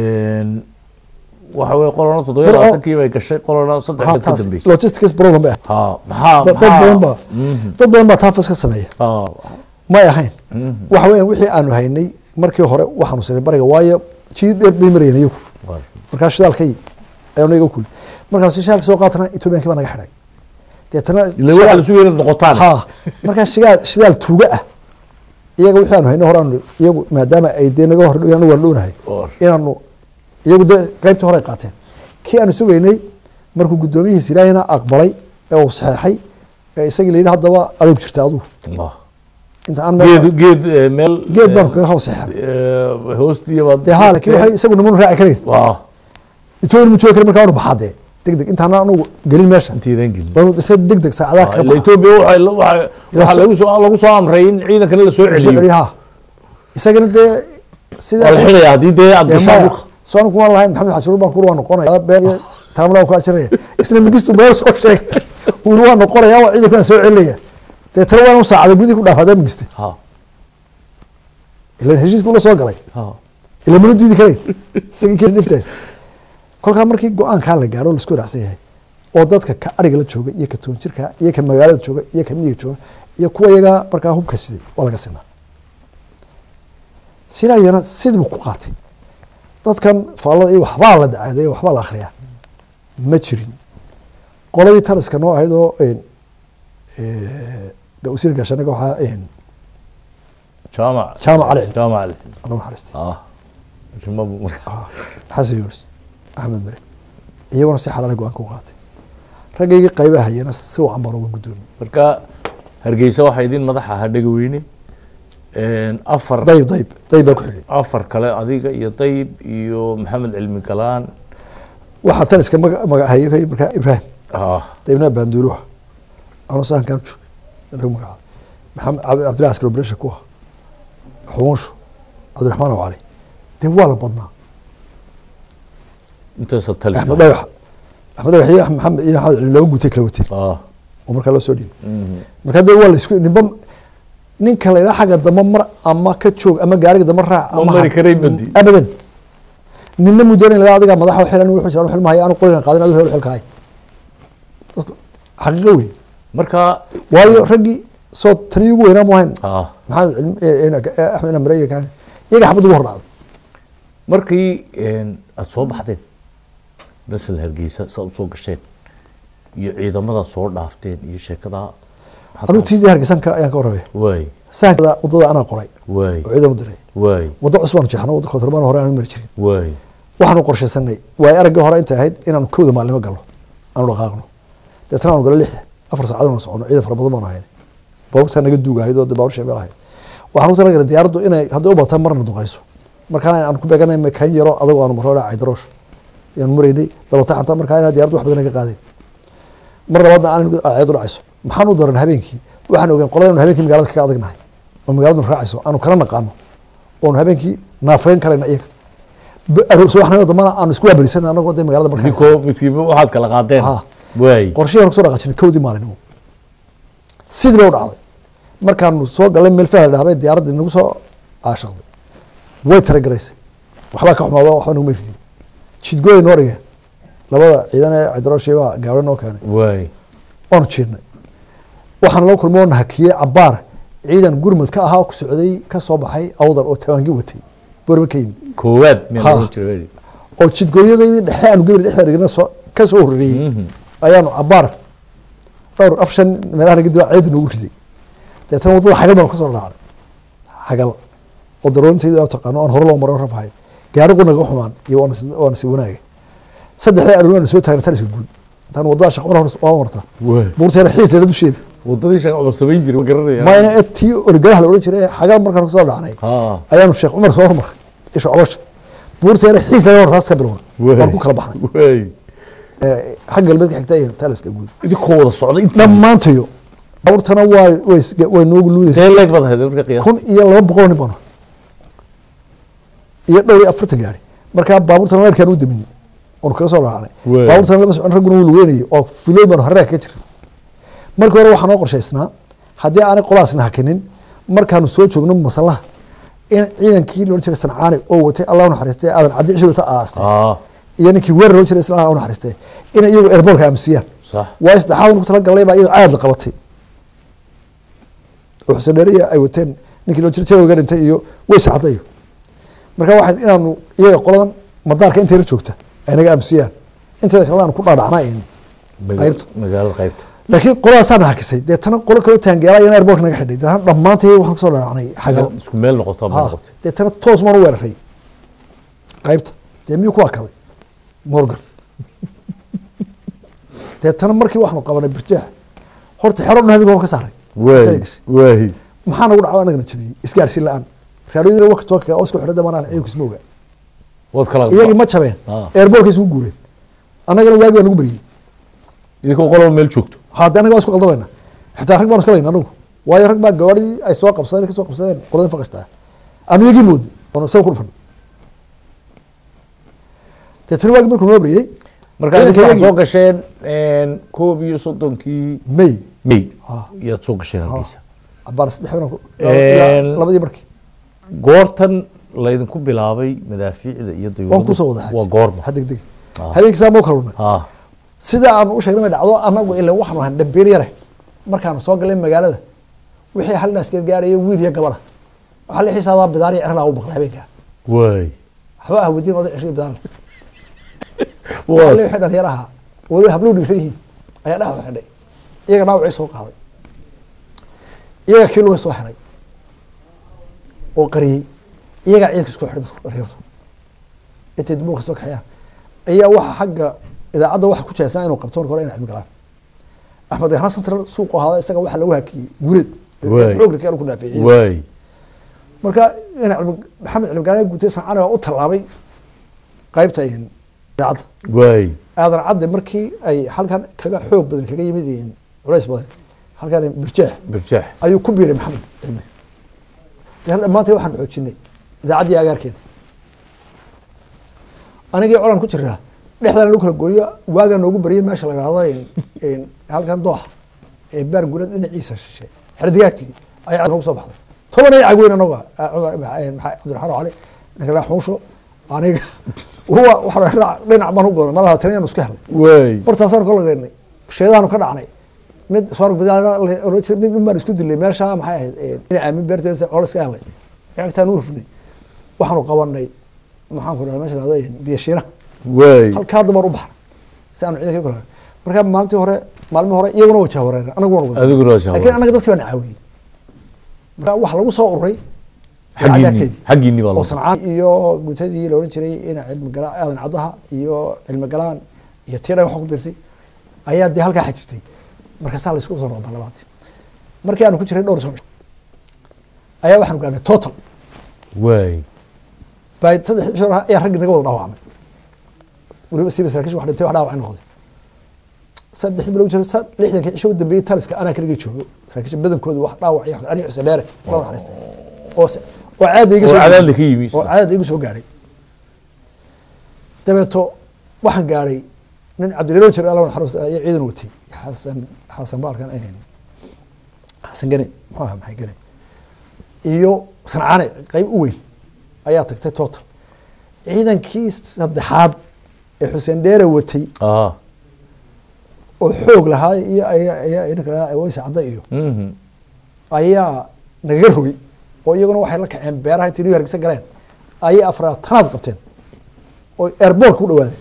waxa weeye qolona 27 bay gashay qolona 3 ka dambeysay. logistics problem ba ha maxaa dad badan baa taafas ka sameeya may ahayn. waxa weeyaan wixii aanu haynay markii hore waxaanu sinay bariga waayo jiid dheer bay marayeen iyagu. markaa shidaalkay ayaanu iga kuli markaa shidaalka soo qaatana Ethiopiankii baa naga xidhay. deetana ilaa waxa la sugeeyay noqotaan ha markaa shidaal tuuga ah iyaga wixii aanu haynay hore aanu iyagu maadaama ay dee naga hor dhowaan waan dhownahay inaanu iyagu dee qaybtii hore ay qaateen. kii aanu sugaynay markuu guddoomiyihiis ilaahina aqbalay ee uu saxeexay ee isagii la yidhi haddaba adoog jirta adigu inta aan geed baan kaga hoos saxeexay hoostiya baad dee haa laakiin waxay isagu niman raaci kareen Itoobiya ma joogi karin markaa aanu baxaadee degdeg intaan anugu gelin meesha intiidan gelin bal isa degdeg saacadaha ka baxay. Itoobiya waxa lagu soo amray in ciidankana la soo celiyo. isagana dee sida wal xilay hadii dee aad gashaan soo kuma lahayn maxamed xajuur baan ku noqonaya bee taamla ku ajiraya isla magistu beel soo sheeg uu waa noqonaya waa ciidanka soo celinaya dee tarwaan saacada gudi ku dhaafada magiste ha ila heshiis kula soo galay ha ila mana diidi karay isagii ka dhiftays kolkaa markii go-aankaa la gaaro laisku raacsan yahay oo dadka ka ariga la jooga iyo ka toon jirka iyo ka magaalada jooga iyo ka miyiga jooga iyo kuwa iyagaa markaa hubka siday waa laga sinaa sinaayana sidii buu ku qaatay dadkan faallada iyo waxbaa la dacaadeeya waxbaa la akhriyaa ma jirin qoladii taliska noo ahayd oo wasiir gaashanaga waxaa jaamac cali jaamac cali alla naxariistay rimabu xasan yuunus axmed mare iyaguna si xalaala go-aanka u qaatay raggaygii qaybaha hayana si wacan baan uga guddoonay marka hargeysa waxaa idin madaxa ahaa dhegaweyne afar dayib baa ku xigay afar kale adiga iyo dayib iyo maxamed cilmi galaan waxaa taliska magahayay markaa ibraahim daybna baanduuluha anoo sahankaan joogay lagu magacaabay maxamed cabdillahi askar obrasha ku ah xugunshu cabdiraxmaan aw cali dee waa la badnaa intaasoo talis axmed dhagax iyo maxamed iyo maxamed cilmi laba guutay kala wateen oo markaa loo soo dhiibay markaa dee waa la isku nimba ninka la yidhaha xagga dambe mar ama ka joog ama gaariga dambe raac ama mari karay badi abadan ninna muu doonay laga adiga madaxa xilan wuxuu jiraa xil maayo aanu qoligan qaadin adu xil kahay xaqiiqo wey marka waayo raggii soo tani ugu weynaa mu ahayn maxamed cilmi axmed amre iyo kaan iyaga xabad ugu hordhacday markii aada soo baxdeen nasal hargeysa saa usoo gasheen iyo ciidamada soo dhaafteen iyo sheekadaa anuu tiidii hargeysanka ayaan ka warramay waay sahanka waddada anaa qoray waay oo ciidan u diray waay waddo cusbaan jeexno wadda kontrabaan hore aanu mari jirin waay waxaanu qorshaysanay waay araggii hore intay ahayd inaanu kowda maalimo galno aanu dhaqaaqno deetana aanu galo lixda 4 saacadood aanu socono ciidan fara badan baanu ahayn baabuurtaa naga duugahayd oo baabuur sheebeel ahayd waxaan u talagalay diyaaraddu inay hadday u bataan marna duqayso markaana aan ku beeganay kan yaro adagoo aanu marro caydaroosh ayaan maraynay dabata xantaa markaa inaa diyaaraddu wax badan naga qaadeen mar labaadna aan ceed u dhacayso maxaan u daran habeenkii waxaan ogaan qoladanu habeenkii magaalada kaga adagnahay oo magaaladu raacayso aanu kala naqaano oonu habeenkii naafayn karayna iyaga subaxnimo dambana aanu isku waabarisan anagoo de magaalada markaa midkiiba waxaad kala qaadeen waay qorshihii kusoo dhaqaajinay kowdii maalinimo sidii bay u dhacday markaanu soo galay meel fahal dhahabay diyaaraddii nagu soo caashaqday way taragaraysay waxbaa ka xumaado waxba naguma ridin jidgooyay noo dhigeen labada ciidan ee cidarooshii baa gaaro noo keenay waay waanu jiidnay waxaan loo kulmo oo nahakiyey cabaar ciidan gurmud ka ahaa ku socday ka soo baxay awdal oo tawaangi watay boorba ka yimid koowaad oo jidgooyadaydii dhexe aanu gebri dhexda dhigna ka soo horreeyey ayaanu cabaar dhowr 5 meelaha naga dilo ciidan noogu riday deetana waddada xagal baan kasoo dhaacday xagal oo daroorintaydu aa taqaano aan hore loo maro rafahay gaarigu naga xumaan iyo waana si wanaagay saddexda aroon soo taagna taliska guud intaan waddada shaqo mar hore waa marta buurteena xiis leena dusheeda waddadii sheekh cumar samayn jiray ma garanaya ma ina tii orgalaha la oran jiray xagal markaan kusoo dhacnay ayaanu sheekh cumar soo hormar isha cobasha buurteena xiis leena raas ka bilowna waan ku kala baxnay xagga galbeedka xigta iyo taliska guud idinkoo wada socday dhammaantayo baabuurtana way noogu luudaysa leeg baad ahayd marka qiyaas 1200 nin bano iyo dhowr 40 gaari markaa baabuurtana leerkaan u daminay oon kaga soo raacnay baabuurtana lama socon ragguna wuu lugeynayay oo filooy baan hareer ka jiray markii hore waxaan oo qorshaysnaa haddii aanay qolaasna hakinin markaanu soo joogno masallaha in ciidankii loo jiray sancaani oo watay allah u naxariistay aadan cabdi cishir ta aastay iyo ninkii weerar loo jiray islaha u naxariistay in iyagu airportka amsiyaan waa saddexaad ku tala galay baa iyadoo caad la qabatay oo xuseen dheeriya ay wateen ninkii loo jiray jawga dhintay iyo way saxdayo marka waxay inaanu iyaga qoladan madaarka intay la joogta ay naga amsiyaan inta kale aan ku dhaadhacnaa in magaalada qaybta laakiin qoladaasaan hakisay deetana qolo kaloo taangeela iyo airportka naga xidhay deetana dhammaantay waxaan kasoo dhaadhacnay xagal isku meel noqotaa ma noqotay deetana toos maan u weeraray qaybta dee miyuu ku akaday morgan deetana markii waxaanu qabanay birjaax horta xero dhan habeenka waan ka saaray waay maxaa nagu dhacdo anagana jabiyey isgaarsiin la-aan raadiyadina waqti toka oo isku xidhay damaan ciidanku isma ogaa wad kala iyagii ma jabeen airportka isugu guureen annagana waagi baa nagu beriyey idinkoo qoloba meel joogto hadda annaga waa isku qaldamayna xitaa rag baan iska layna anagu waayo rag baa gawaadhii ay soo qabsadeen kasoo qabsadeen qoladii faqashtaa aanu iyagii moodnay oon isaga ku dhufan deetana waagi markuu noo beriyey markaa waxaad soo gasheen 31 may iyaad soo gasheen halkiisa cabaar 3 labadii markii goortan laydinku bilaabay madaafiicda iyo waan kusoo wada waa goorma degdeg habeenkii saa ma kalunay ها sida aan u sheegnay dhacdo anagu ilaa waxaanu ahaan dambiir yare markaan soo galay magaalada wixii hal naaskeed gaarayay wiil iyo gabadha waxa la xiisaadaa bidaar iyo cirna u baqday habeenka واي waxba ah wadiin oday cishri bidaar واي wali wixii dhalinyaraha wali hablu dhigriin ayaa dhax xidhay iyaga dhaawacay soo qaaday iyaga kilo soo xiray oo qariyay iyaga ciidka isku xidhay dhalinyaradu inta dibulka soo kaxayaan ayaa waxa xagga idaacadda waxa ku jeesan inuu qabto marka hore inay cilmi galaan axmed yaxna central suuq ahaa isaga waxa lagu hakiyay guuleed xoogga kale ku dhaafay واي marka in maxamed cilmi galaan guutay saacana u talaabay qaybta idaacadda واي aadan cadde markii ay halkan kaga xoog badan kaga yimid culays badan halkan birjeex برجح ayuu ku biiray maxamed cilmi dhammaantay waxaan xoojinay idaacaddii agaarkeeda anigii colan ku jiraa dhexdaan lagu kala gooyo waagaa noogu bariyay meesha la yidhaahdo halkan dooxa ee baar gurad dhinaciisa shishay xerdigaagtii ayaa noogu soo baxday toban ay cagweyn anaga cabdiraxmaan cali ninka xuusho aniga huwa waxa dhinac baan u goonay malaha taniyan isku helay واي bartaasaan kala geynay sheedaanu ka dhacnay mid soo bidaana mid baan isku dilay meesha maxay ahayd inay aamin beerteeda colos ka helay yactaan u hufnay waxaanu qabanay maxaan ku dhahay meesha la yiraahdo biyashiina واي halkaa damar u baxna si aanu ciidanka kala marka maalmihii hore iyaguna wajah wareer anaguna wada أذكر وجهه laakiin anaga dadkii baan caawiyey marka wax lagu soo ururay حقي إني oo والله sancaan iyo guutadii la oran jiray ina cilmi galaan aadan caddaha iyo cilmi galaan iyo tiiray wax ku biirtay ayaa dee halkaa xajistay markaasaa la isku soo noqon labaadii markii aanu ku jiray dhowr sano ayaa waxaanu gaarnay total واي bay 3 cisho ayaa raggi naga wada dhaawacmay waliba siiba saraakiisha wax dhintay wax dhaawac noqday 3 bilood jira 60 cisho u dambeeyay taliska anaa kaliya joogo saraakiisha badankooda wax dhaawac iyo ani xuseen dheere wala xariistay oo caadi iga soo وعدد لك يمي oo caadi igu soo gaaray dabeeto waxaan gaaray nin cabdilalo jir alla xarus ayaa ciidan watay xasan baalkan xasan gane maxay gane iyo sancaane qayb u weyn ayaa tagtay total ciidankii saddexaad ee xuseen dheere watay اه oo xoog lahaa iyo ayaa ninka waysa cadda iyo ayaa nagaga rogay oo iyaguna waxay la kaceen beeraha intii hargeysa galeen ayay afraatanaad qabteen oo airport ku dhawaadeen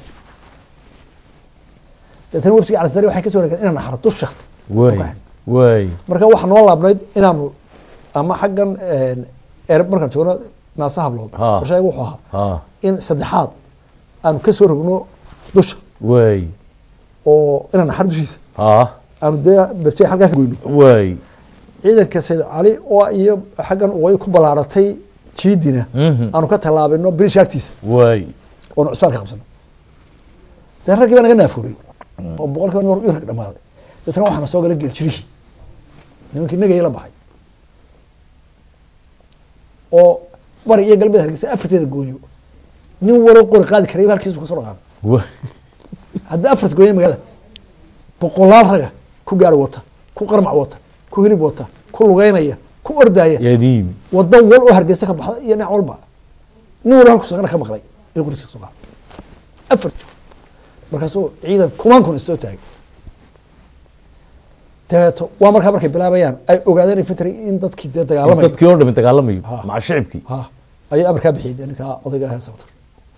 dadna wafdiga calasari waxay ka soo wareegeen inaan naxar dusha واي واي marka waxa noo laabnayd inaanu ama xaggan markaan joogno naasa hablood Ha. qorshaygu wuxuu ahaa اه in saddexaad aanu ka soo rogno dusha واي oo inaan naxar dushiisa اه aanu dee berjey halkaa ka goyno واي ciidanka sayid cali oo iyo xaggan way ku balaaratay jiidina aanu ka tallaabino birish agtiisa واي oonu cusbaalka qabsano dee raggii baa naga naafuulay oo boqolkiiba nin rag dhamaaday deetna waxaana soo galay geeljirihii nimankii nagaya la baxay oo bari iyo galbeed hargeysa afarteeda gooyo nin walo qori qaadi karayba halkiisu kasoo dhaqaaqay واي hadda afarta gooya magaalada boqolaal raga ku gaari wata ku qarmac wata ku hilib wata ku lugeynaya ku ordaaya يا ديم wado wal oo hargeysa ka baxda iyo dhinac walba nin walba halku sagana ka maqlay ee qorigiisa kasoo qaaday afar joog markaasuu ciidan kumaan kun isoo taagay dabeeto waa markaa markay bilaabayaan ay ogaadeen infantry in dadkii dee dagaalamaya dadkii oo dhan dagaalamay Ha. maca shicibkii ha ayay amarkaa bixiyay dee ninkaa odayga ahaa sabtar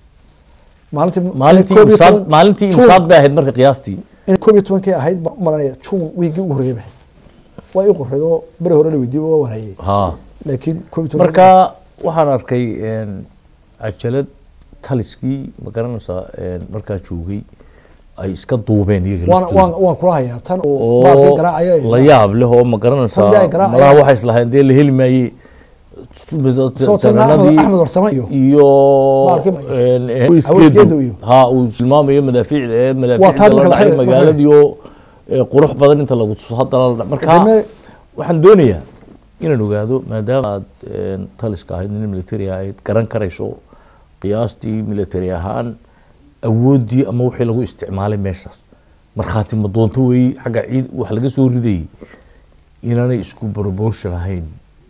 maalintii imsaad bay ahayd marka qiyaastii in 12 ahayd maranaya juun wiigii ugu horreeyay bahay waa ii qorreedo beri hore la weydiiyey waa wanaayey ha laakiin 12 marka waxaan arkay cajalad taliskii ma garanaysaa markaa joogay ay iska duubeen iyaga waan kula hayaa tan oo oo baalkii garaacaya la yaab leh oo ma garanaysaa Tan dee ay garaacayaan. malaha waxay islahayn dee la heli maayey Sootanna Axmed Warsame iyo iyo Baalkii ma- iskeedu. Awaskeedu iyo. ha uu tilmaamayo madaafiicda ee Waa taan marka la dhacay xidhay- magaaladii oo qurux badan inta lagu tuso haddana la dhac- marka Deme- waxaan doonayaa inaan ogaado maadaama aad taliska ahayd nin military ahayd garan karayso qiyaastii military ahaan awooddii ama wixii lagu isticmaalay meeshaas markhaati ma doonto weeye xagga ciid wax laga soo ridayay inaanay isku proportion ahayn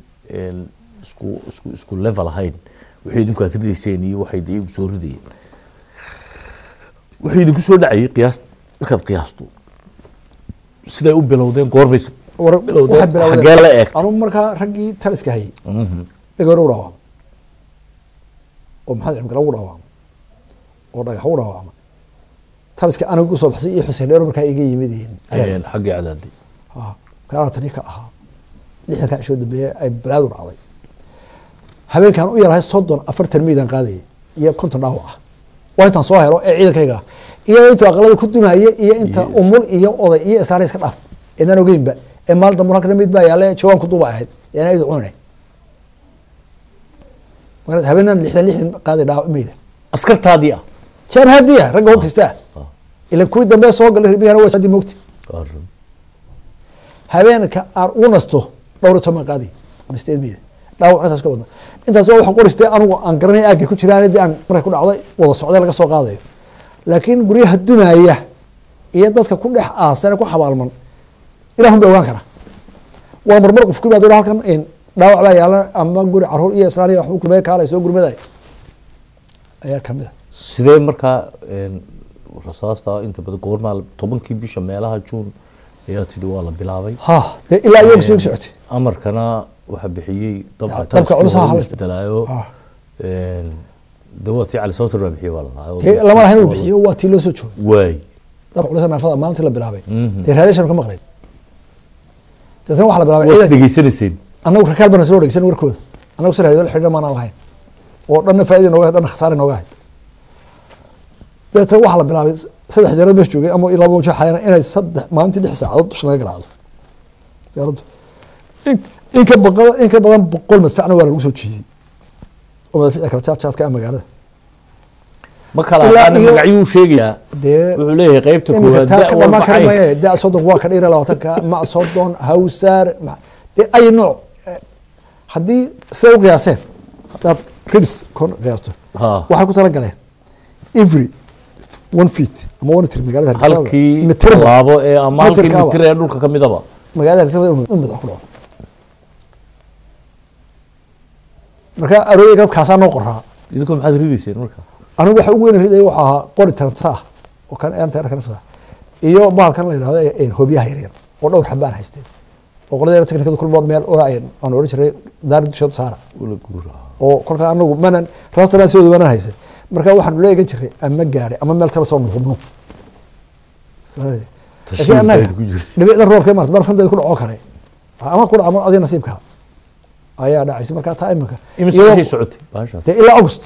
isku level ahayn wixii idinku aad ridayseen iyo waxay dee igu soo ridayeen wuxuu idinku soo dhacayay qiyaas markaad qiyaasto siday u bilowdeen goormaysa bilowdeen xaggee la eegtay anuu markaa raggii taliska hayay dhagoor u dhaawacma oo maxamed cimgala ugu dhaawacma oo dhagax ugu dhaawacma taliska aniga ku soo baxsay iyo xuseen dheer markaa iga yimid xaggii cadaadii kaana tani ka ahaa lixdanka cishoo dambeeye ay balaadu dhacday habeenkaan u yarahay 40 miidan qaadayay iyo 50 dhaawac ah waa intaan soo helo ee ciidankayga iyo intuu aqalada ku dumaayay iyo inta umul iyo oday iyo islaar iska dhaaf inaan ogeynba ee maal dambe halka mid baa yaale jawaan ku duuba ahayd yana ay cunay marad habeenan 60 qaaday dhaawac miida askartaadii ah jabhadiya ragga hogista ila kuwi dambe soo galay ribiyana waa shadi moogti habeenka aan u nasto dhowr toban qaadi misteed miida dhaawac intaas ka wadna intaas waa waxaan qoristay anigu aan garanay aagga ku jiraan aan markay ku dhacday wada socday laga soo qaadayo laakiin guryaha dumaya iyo dadka ku dhex aasan ku xabaalman ilaahum bay ogaan kara waa marmar qofku baad halkan in dhaawac baa yaala ama guri caruur iyo islaaniya waxba kumee kaalay soo gurmaday ayaa kamid ah sidee markaa rasaasta inta badan goormaa 10kii bisha meelaha juun ayaa tidhi waa la bilaabay ha dee ilaa iyo isma socotay amarkana waxa bixiyey dabka culus ha halista dalaayo dawati cali sawtar baa bixiyey walaalaha lama lahayn uu bixiyo waa tii loo soo joogay way dabka culus naafada maalintii la bilaabay dee raadishan ka maqnay dadna waxa la bilaabay ciidan dhegeysanayeen anagu rakaal bana soo dhegeysan warkooda anagu soo raadiyo xidhan maana lahayn oo dhanna faa'iido nooga dhanna khasaare nooga hayd dadna waxa la bilaabay 3 jeer bas joogay ama ilaa wajah xayana inay 3 maalintii 6 saacadood dush laga garaacdo yaradu in ka badan boqol madfacna waa lagu soo jiiyay oo madfac kala jaadka magaalada ma kala aan magaciyu sheegaya wuxuu leeyahay qaybta koowaad ma karmaya daa sodon waa ka dheer 20ka ma sodon hawsar ay nooc hadii soo qiyaaseen dad credits kon qiyaasto waxa ku tala galeen every 1 feet ama 1 meter magaalada halkii laabo ee amaalkii mitir ee dhulka kamidaba magaalada Hargeysa madax ku dhaco marka arooyinka kaasa noo qoraa idinku maxaad ridayseen marka anigu waxa ugu weyn riday waxa qori taranta oo kan aan taariikh rafda iyo baalkan la yiraahdo ee hoobiyaha yaryar oo dhowr xabaan haysteen oo qolada teknikada kulmood meel oo aan oran jiray daar dushood saara oo kolka anagu manan raasana soo wadana haysan marka waxaan leeyahay jiray ama gaari ama meel tala soo hubno dhibicda roobka marta markan dad ku dhaco kare ama ku dhaco adii nasiibka ayaa dhacaysa marka taa imika imisa socotay baasha ilaa August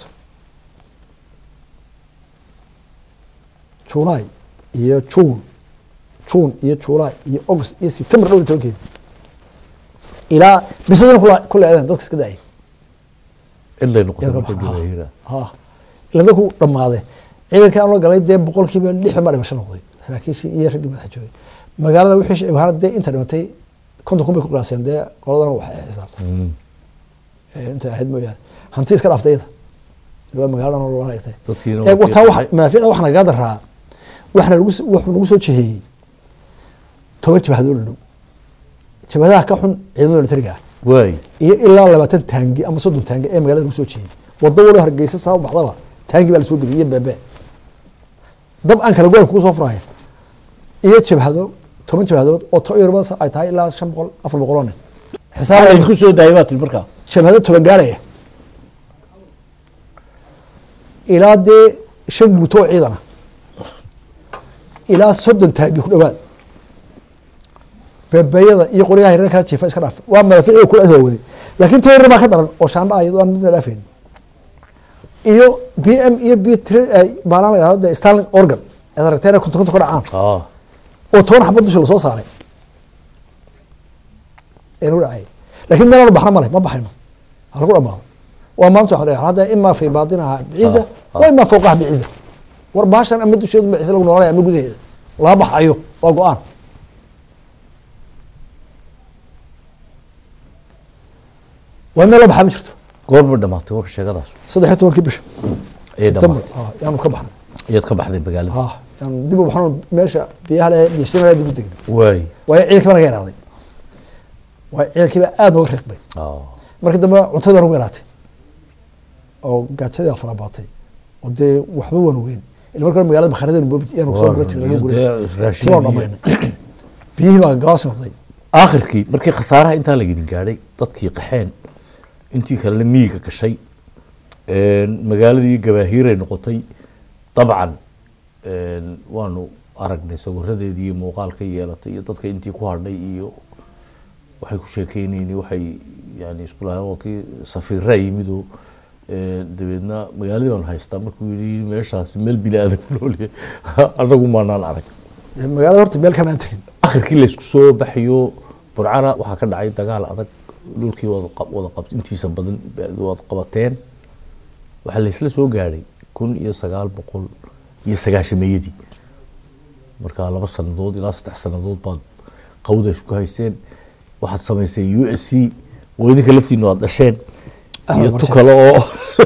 July iyo June iyo July iyo August iyo September dhowr toonkeed ilaa bisadana kula aadan dadka iska daayay ilaa noqotay ha ilaa dadku dhamaaday ciidanka aan loo galay dee boqolkiiba 6 ma dhimasho noqday saraakiishii iyo ragii madax joogay magaalada wixii shicibka dee inta dhimatay konton kun bay ku qiyaaseen dee qoladan wax xisaabtay inta ahayd mooyaan hanti iska dhaaftay iyada waa magaaladan loo laaytay ee wata wax maafiic wax naga daraa waxna lagu soo jeeyay 10 jabhadood dhow jabhadaha ka xun ciidamada militariga way iyo ilaa 20 taangi ama 30 taangi ee magaalada lagu soo jeeyay wado wada Hargeysa sabab baxdaba taangi baa la soo geliyay baabe dab aan kala goyn ku soo furaay iyo jabhado 10 jabhadood oo tooyarba ay tahay ilaa 500 400 xisaab ay ku soo daayay marka jabhado 10 gaaraya ilaa dee 5 guuto ciidana ilaa 30 taangi ku dhawaad beebayada iyo qoryaha yaryar kala jiifa iska dhaaf waa madafiic ku soo waday laakiin tayar ma ka daran oo shaandha ayadu aan mid dhaafeen iyo BM iyo B3 ay baalan yahay Starling organ ee aragtayna kunta ka dhacaan oo toon xabad dusha la soo saaray inuu dhacay laakiin meel baxna ma baxayno halku dhamaa waa maanta waxa hada imma fi baadinaha biisa waa imma fawqaha biisa war baashan ama dusheedu ma ciise lagu noolay ama gudaheeda la baxayo waa go'aan waa meel baxay ma jirto goorma dhamaatay warka sheegadaas 13 bisha ee dhamaatay yaanu ka baxnay iyad ka baxday magaalada yaanu dib u baxno meesha biyaha leh biyashada dib u degnay way ciidanka baa laga yaraaday ciidanka aad uga riqbay markii dambe cuntada baa ugu yaraatay oo gaajada fara baatay oo dee waxba waan weyn ila markaa magaalada bakharadeen yaanu soo gura jiray lagu guray raashin tiro dhamaynay biyihii baa gaas noqday aakhirkii markii khasaaraha intaa la gidin gaadhay dadkii qaxeen intii kalena miyiga gashay magaaladii gabaahiiray noqotay dabcan waanu aragnay sawiradeedii iyo muuqaalka yeelatay iyo dadka intii ku hadhay iyo waxay ku sheekeynayeen waxay yani isku lahayn waa kii safiiraa yimid oo dabeedna magaaladii baan haystaa markuu yidhi meeshaasi meel bini aadan ku noolyahay anagu maanaan arag magaalada horta meel kamaan tegin akhirkii laysku soo baxayo burcana waxaa ka dhacay dagaal adag dhulkii wada qabt intiisa badan wada qabateen waxaa laysla soo gaadhay 1990 markaa 2 sanadood ilaa 3 sanadood baad qawda isku hayseen waxaad samaysay USC wadinka laftiina waad dhasheen iyo tukalo oo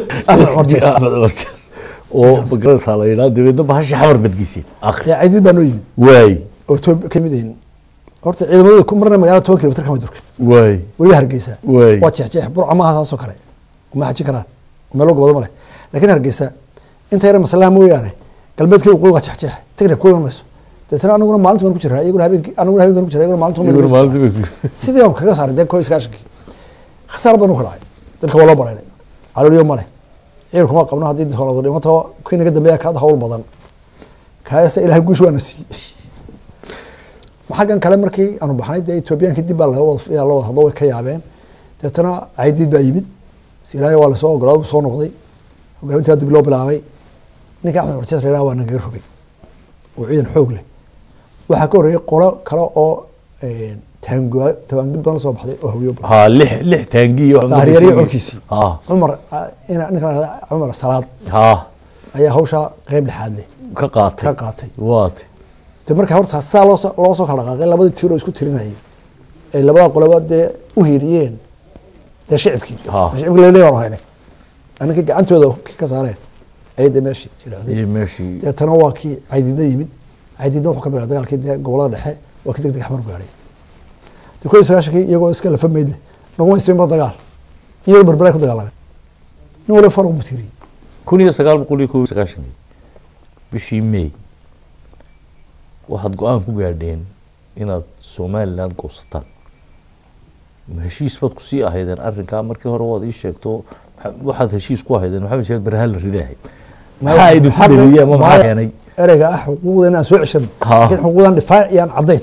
oo magarasa la yidhaha dabeedna bahasha xamar badgeyseen akhir ciidid baa noo yimid waay oo ka mid yihiin horta ciidamadu ku marna magaalada 10 kilomitir kama durka waay weli Hargeysa waay waa jeexjeex burca ma aha soo kale ma xaji karaan meel ugu badan male laakiin Hargeysa inta yar maslaha mooyaane galbeedkii uu qoyga jeexjeex tigre ku imayso dadna anaguna maalinta waan ku jiraa iyaguna habeenkii ku jiraa iyaguna maalinta sidii aan kaga saaray dadka iskaashki khasaar badan u kacay dadka wala bareeray calooliyo male ciidanku ma qabno hadii dadka wada dhimato kii naga dambeeya ka hawl badan kaasa ilaahay guush waa nasi maxaan kale markii aanu baxnay Ethiopian dib baa la wada hadlo way ka yaabeen dadna ciidid baa yimid Siraayo waa la soo ogolaaday soo noqday hogaaminta dib loo bilaabay ninka Axmed Warjees reeraa waa naga rogay oo ciidan xoog leh waxa ka horeeyay qolo kale oo taangi badan soo baxday oo hawiyo lix taangi iyo taariikhii urkiisi Umar ninka Umar Salaad ayaa hawsha qayb dhexaad leh ka qaatay waat marka horta saa loo soo kala dhaqaaqay labadii tiro isku tirinayay ee labada qolobaad u hiiriyeen shicibkii leeyahay hayne anaka gacantooda ka saareen ay meeshii jiraaday tan waa kii ciidida yimid ciidida wuxuu ka bilaabay dagaalkii gobolada dhexe waa ka degdeg xamar gaaray dadku isaashkii iyagoo iska la fameeyay nagu isticmaal dagaal iyo barbaray ku dagaalamay nin wala farq u tiriyay 1990 bishii May waxaad go'aan ku gaadheen inaad Somaliland goosataan heshiis baad ku sii ahaydeen arrinka markii hore waad ii sheegto waxaad heshiis ku ahaydeen maxamed sheekh baraha la ridahay maxaa idin ku dhaliyay ama maxaa keenay ereyga xuquuqdana soo ceshan laakiin xuquuqdan difaaciyaan cadeyn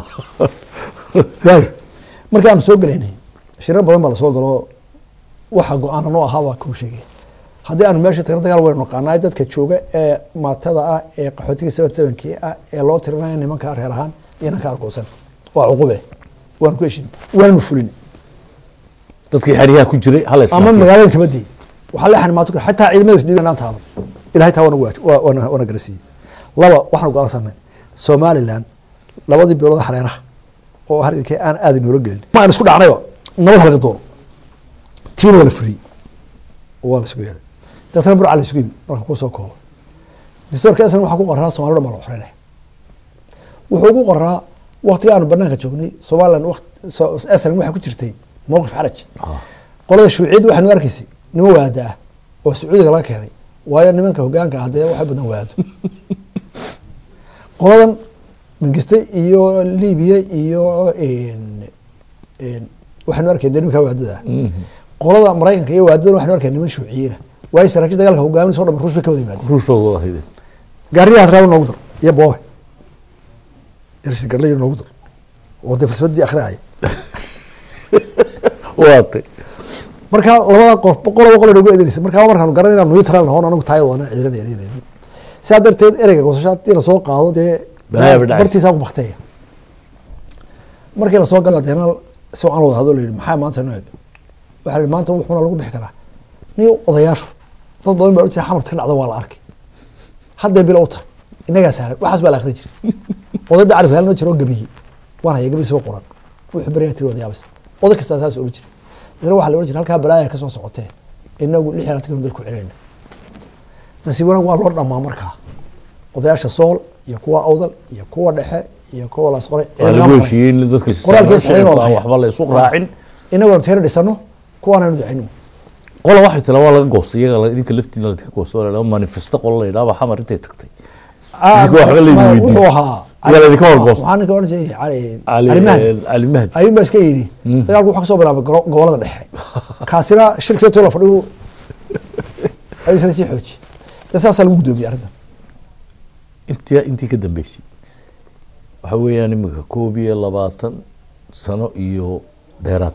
waay markii aan soo galeynay shirar badan baa la soo galo waxa go'aan noo ahaa waa ku sheegay haddii aan meesha tagnay dagaal weyn noqonay dadka jooga ee maatada ah ee qaxootiga 77kii ah ee loo tirinayo nimanka reer ahaan iyo ninka argoosan waa cuqube waan ku heshin waan fulin dadkii xariyaha ku jiray hal isla ama magaalada kabadii waxa la xanimaato xataa ciidamada dhiibana taalo ilaahay taa wana garasiy laba waxaan go'aansanay Somaliland labadii bilood xareeraha oo harkii aan aad inoo gelin ma aan isku dhacnayo nabad laga doono tiin wala free wala isku yeelay dadka burca la isku yimid marka ku soo koobo disorkaasna waxa ku qoraa Soomaaliland ma xoreeyay wuxuu ku qoraa waqtiga aan banaanka joognay Soomaaliland waqti aslan waxa ku jirtay mowqif xaraj qolada shuuciyadu waxaan arkaysay nimo waada oo Sacuudiga laga keenay waayo nimanka hogaanka ah waxa badan waado qoladan Mangiste iyo Liibiya iyo waxaan arkay nimanka waadada qolada Mareykanka iyo waadada waxaan arkay niman shuuciyiina way saraakiil dagaalka hogaamin soo dhamar Ruushka ka wada yimaadeen Ruushka wada hayday gaariyaha raab noogu dar iyo boowe irsi garlay noogu dar oo dafsadi akhraay waatay marka labada qof boqol ugu eedeysay marka markaan garanayna neutral hoon anagu taay wana ciidanayeen sidaa darteed ereyga goosashada la soo qaado bartiisa ku baxtay markii la soo galay deena soo aan wada hadlo leeyahay maxaa maanta noo waxa maanta wuxuuna lagu bixi karaa nin odayaashu dad badan baa u jira xamarta ka dhacda waa la arkay hadda bilowta inaga saaray waxaas baa la akhrin jiray odayda arif halno jiro gabiyi waan hayay gabi soo qoran wuxuu bariyaa tiro wadayaabas oday kasta taas oo jiray dadna waxa la oran jiray halka balaaya ka soo socotay inagu 6 dalku cireena nasiibana waa loo dhamaa markaa odayaasha sool iyo kuwa awdal iyo kuwa dhexe iyo kuwa la sqoray qoraalkiisa dadka qoraalkiisa waxba la isku raacin inagu aan teer dhisano kuwana ducayno qola waxay tala waa laga goostay iyaga idinka laftiina ladinka goostay waa la manifesto qola la yidhaha xamar intay tagtay idinka waxba la weydiiyey wuxuu ahaa yaa ladinka horgoostay waxaa ninka oran jiray cali mahdi ayuun baa iska yidhi dagaalku wuxuu kasoo bilaabay gobolada dhexe kaasina shirkii tolo fadhigu ayuu isna sii xooji de saasaa lagu guddoomiyey arrintan intii ka dambeysay waxa weeyaan iminka 21 sano iyo dheeraad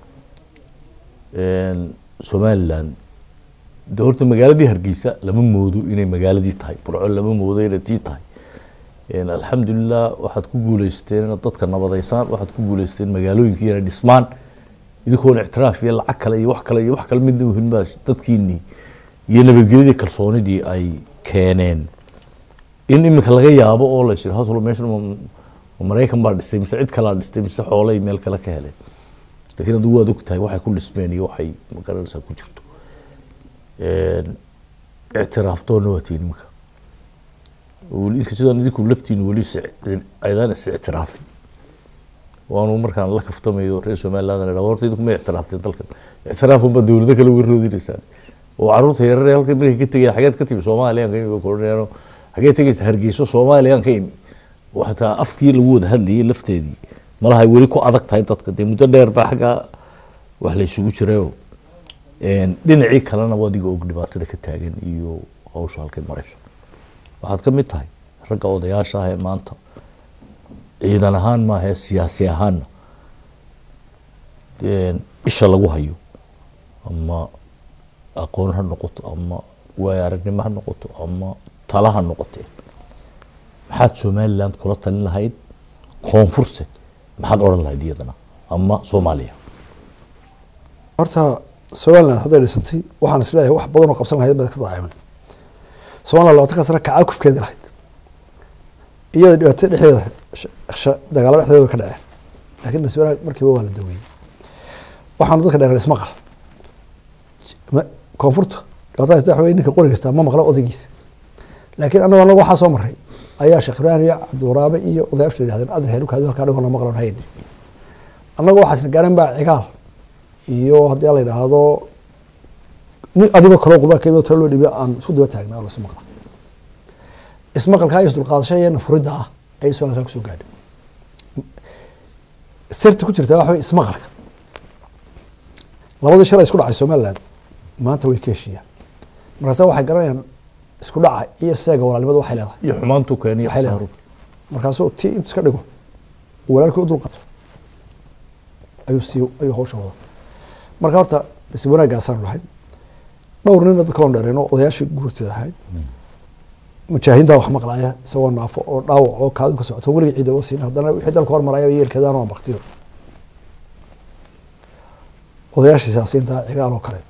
Somaliland de horta magaaladii Hargeysa lama moodo inay magaaladii tahay Burco lama moodo inay tii tahay alxamdulillah waxaad ku guuleysteen dadka nabadaysan waxaad ku guuleysteen magaalooyinkii inay dhismaan idinkoon ictiraaf iyo lacag kale iyo wax kale mid muhiim ah dadkiini iyo nabadgelyadii kalsoonidii ay keeneen in iminka laga yaabo oo la shiro haslo meeshan Mareykan baa dhisay mise cid kale dhistay mise xoolay meel kale ka heleen laakiin aad waad ogtahay waxay ku dhismeen iyo waxay magaranaysaa ku jirto ictiraaf doona waatiin iminka weli sidoo idinku laftiin weli aydan ictiraafin waanu markaan la kaftamayo reer Somaliland horta idinku ma ictiraafteen dalkan ictiraafun ba dawladda kale uga roodinaysaa oo caruurta yaryar halka markay ka tagay xageed ka timi Soomaaliya ka yimid koronero xageed tagay Hargeysa Soomaaliya ka yimid waxta afkii lagu wada hadlayay lafteedii malaha weli ku adag tahay dadka de muddo dheer ba xaga wax la isugu jiray dhinacii kalena wadiga og dhibaatada ka taagan iyo hawsha halkay marayso waxaad ka mid tahay ragga odayaasha ah ee maanta ciidan ahaan ma aha siyaasi ahaan isha lagu hayo ama aqoon ha noqoto ama waay aragnimo ha noqoto ama tala ha noqoto maxaad Somaliland kula talin lahayd koonfurse maxaad oran lahayd iyadana ama Soomaaliya horta Somaliland hadda dhisantay waxaan isleeyahay wax badan oo qabsan lahayd baad ka daacimay Somaliland loo takasara kaca kufkeed lahayd iyada dhibaato dhexdeeda dagaal dhexdeeda ka dhacay laakiin mas'uuliyad markii waa la daweeyay waxaan dadka dheer ismaqal koonfurta dhibaatada saddex way ninka qori kasta ma maqla odaygiisa laakiin anagu waxa soo maray ayaa Sheekh Ibrahim iyo Cabduraabe iyo odayaasha yiraahdeen aad heerku ka halka dhigona maqlan hayn anagu waxaasna gaaran baa cigaal iyo hadii la yiraahdo nin adiga kala quba ka yimid talo dhibi aan isku daba taagnaa la ismaqla ismaqalka ay isdul qaadashayna furida ay soo la soo gaadhay sirta ku jirta waxa ismaqalka labada shir isku dhacay Somaliland maanta way ka heshiiyaan markaas waxay garanayaan isku dhaca iyo seega walaalnimadu waxay leedahay iyo xumaantu keenay xasaaro markaas oo tii iska dhigo walaalku u dulqato ayuu hawsha wada marka horta si wanaagsan lahayd dhowr nin dadka oo dheereen oo odayaashii guurtida ahayd mujaahidiinta wax maqlaaya isagoo naafo oo dhaawac oo kaadin ka socoto weliga ciidan wasiin haddana wixii dalka hormaraya yeelkeedaan oo baqtiyo odayaashii siyaasiyiinta cigaal oo kale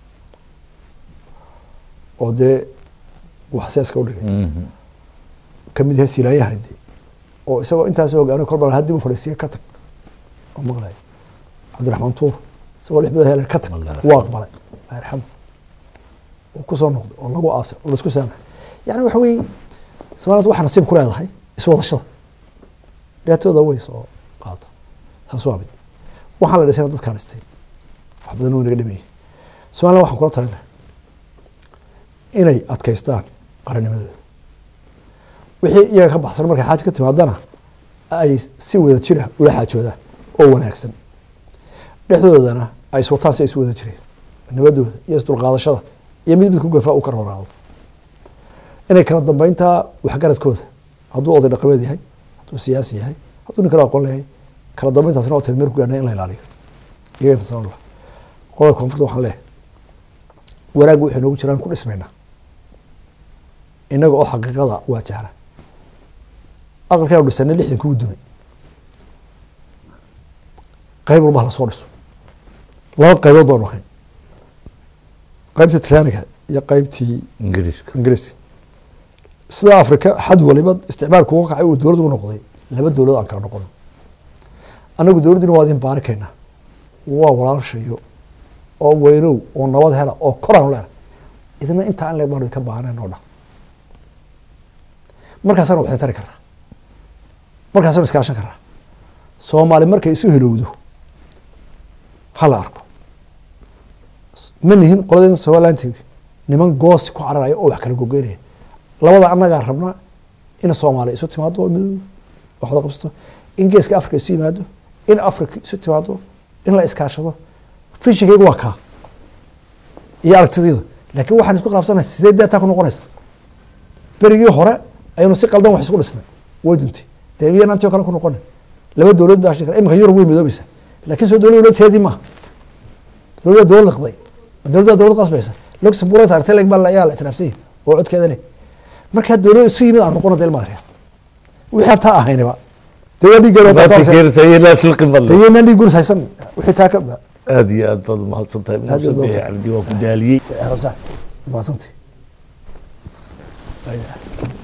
oo dee wax siyaaska u dhigay kamid yahay silaayahanidi oo isagoo intaas hogaanay korban hadii uu fariisiye ka tag oo maqlay Cabdiraxmaan Tuur isagoo lix bilood ka tag waa aqbalay arxam oo ku soo noqdo oo lagu aasay oo isku saamay yani waxa weey Soomaalidu waxa nasiib ku leedahay iswadashada dhibaatooda way soo qaata taas waa mid waxaan la dhisay dadka dhistay wax badan oo naga dhimay Soomaaliland waxaan kula talinay inay adkaystaan qarannimadooda wixii iyaga ka baxsan markay xaajo ka timaadana ay si wada jira ula xaajoodaan oo wanaagsan dhexdoodana ay iswataan si ay isu wada jireen nabadooda iyo isdulqaadashada iyo mid ku gafaa u ka roraado inay kala dambeynta waxgaradkooda hadduu oday dhaqameed yahay hadduu siyaasi yahay hadduu nin kale aqoon leeyahay kala dambeyntaasna oo tilmaam ku gaarnay in la ilaaliyo iyaga intaasoo la qolada koonfurta waxaan leeyahay wanaag wixii noogu jiraan ku dhismaynaa inaga oo xaqiiqada waajahna aqalkan dhisana 60 ku dumay qayb walba la soo dhiso laba qaybood baan ahayn qaybta Talyaaniga iyo qaybtii Ingiriiska sida Afrika xad waliba isticmaalku uga kacay oo dawladdu u noqday laba dawlad aan kala noqon anagu dawladdu waa idin baarkeena waa walaashayo oo weynow oo nabad hela oo koraan leeyahay idina inta aan leeyahay ka baahanayno dha markaas aan waxay tari karaa markaas aan iskaashan karaa Soomaali markay isu helowdo hal arko ma nihin qoladeen somaliland niman goosi ku cararayo oo wax kala gogeynaya labada annagaa rabnaa in soomaaliya isu timaado oo midoodo waxda qabsato in geeska africa isu yimaado in africa isu timaado in la iskaashado fishigaygu waa kaa iyo aragtideedu laakiin waxaan isku khilaafsanahay sidee daataa ku noqonaysa berigii hore ayaynu si qaldan wax isku dhisnay way duntay dee iyan antio kale ku noqonay laba dowlad baa shirka imika Yurub way midoobaysa laakiin soo dowlad seedii ma dowlad noqday dowlad qasbaysa Luxembourg artay lag baa la yaal itraafsay oo codkeeda leh marka dowlad isu yimid aan noqono deel maadriya wixii taa ahaynaba dowladii galay fikirsan la silqin bal ayna dhigul saysan wixii taa ka aad iyo aad baad mahadsantahay Muuse Biixi Cabdi waa ku daaliyay mahadsantahay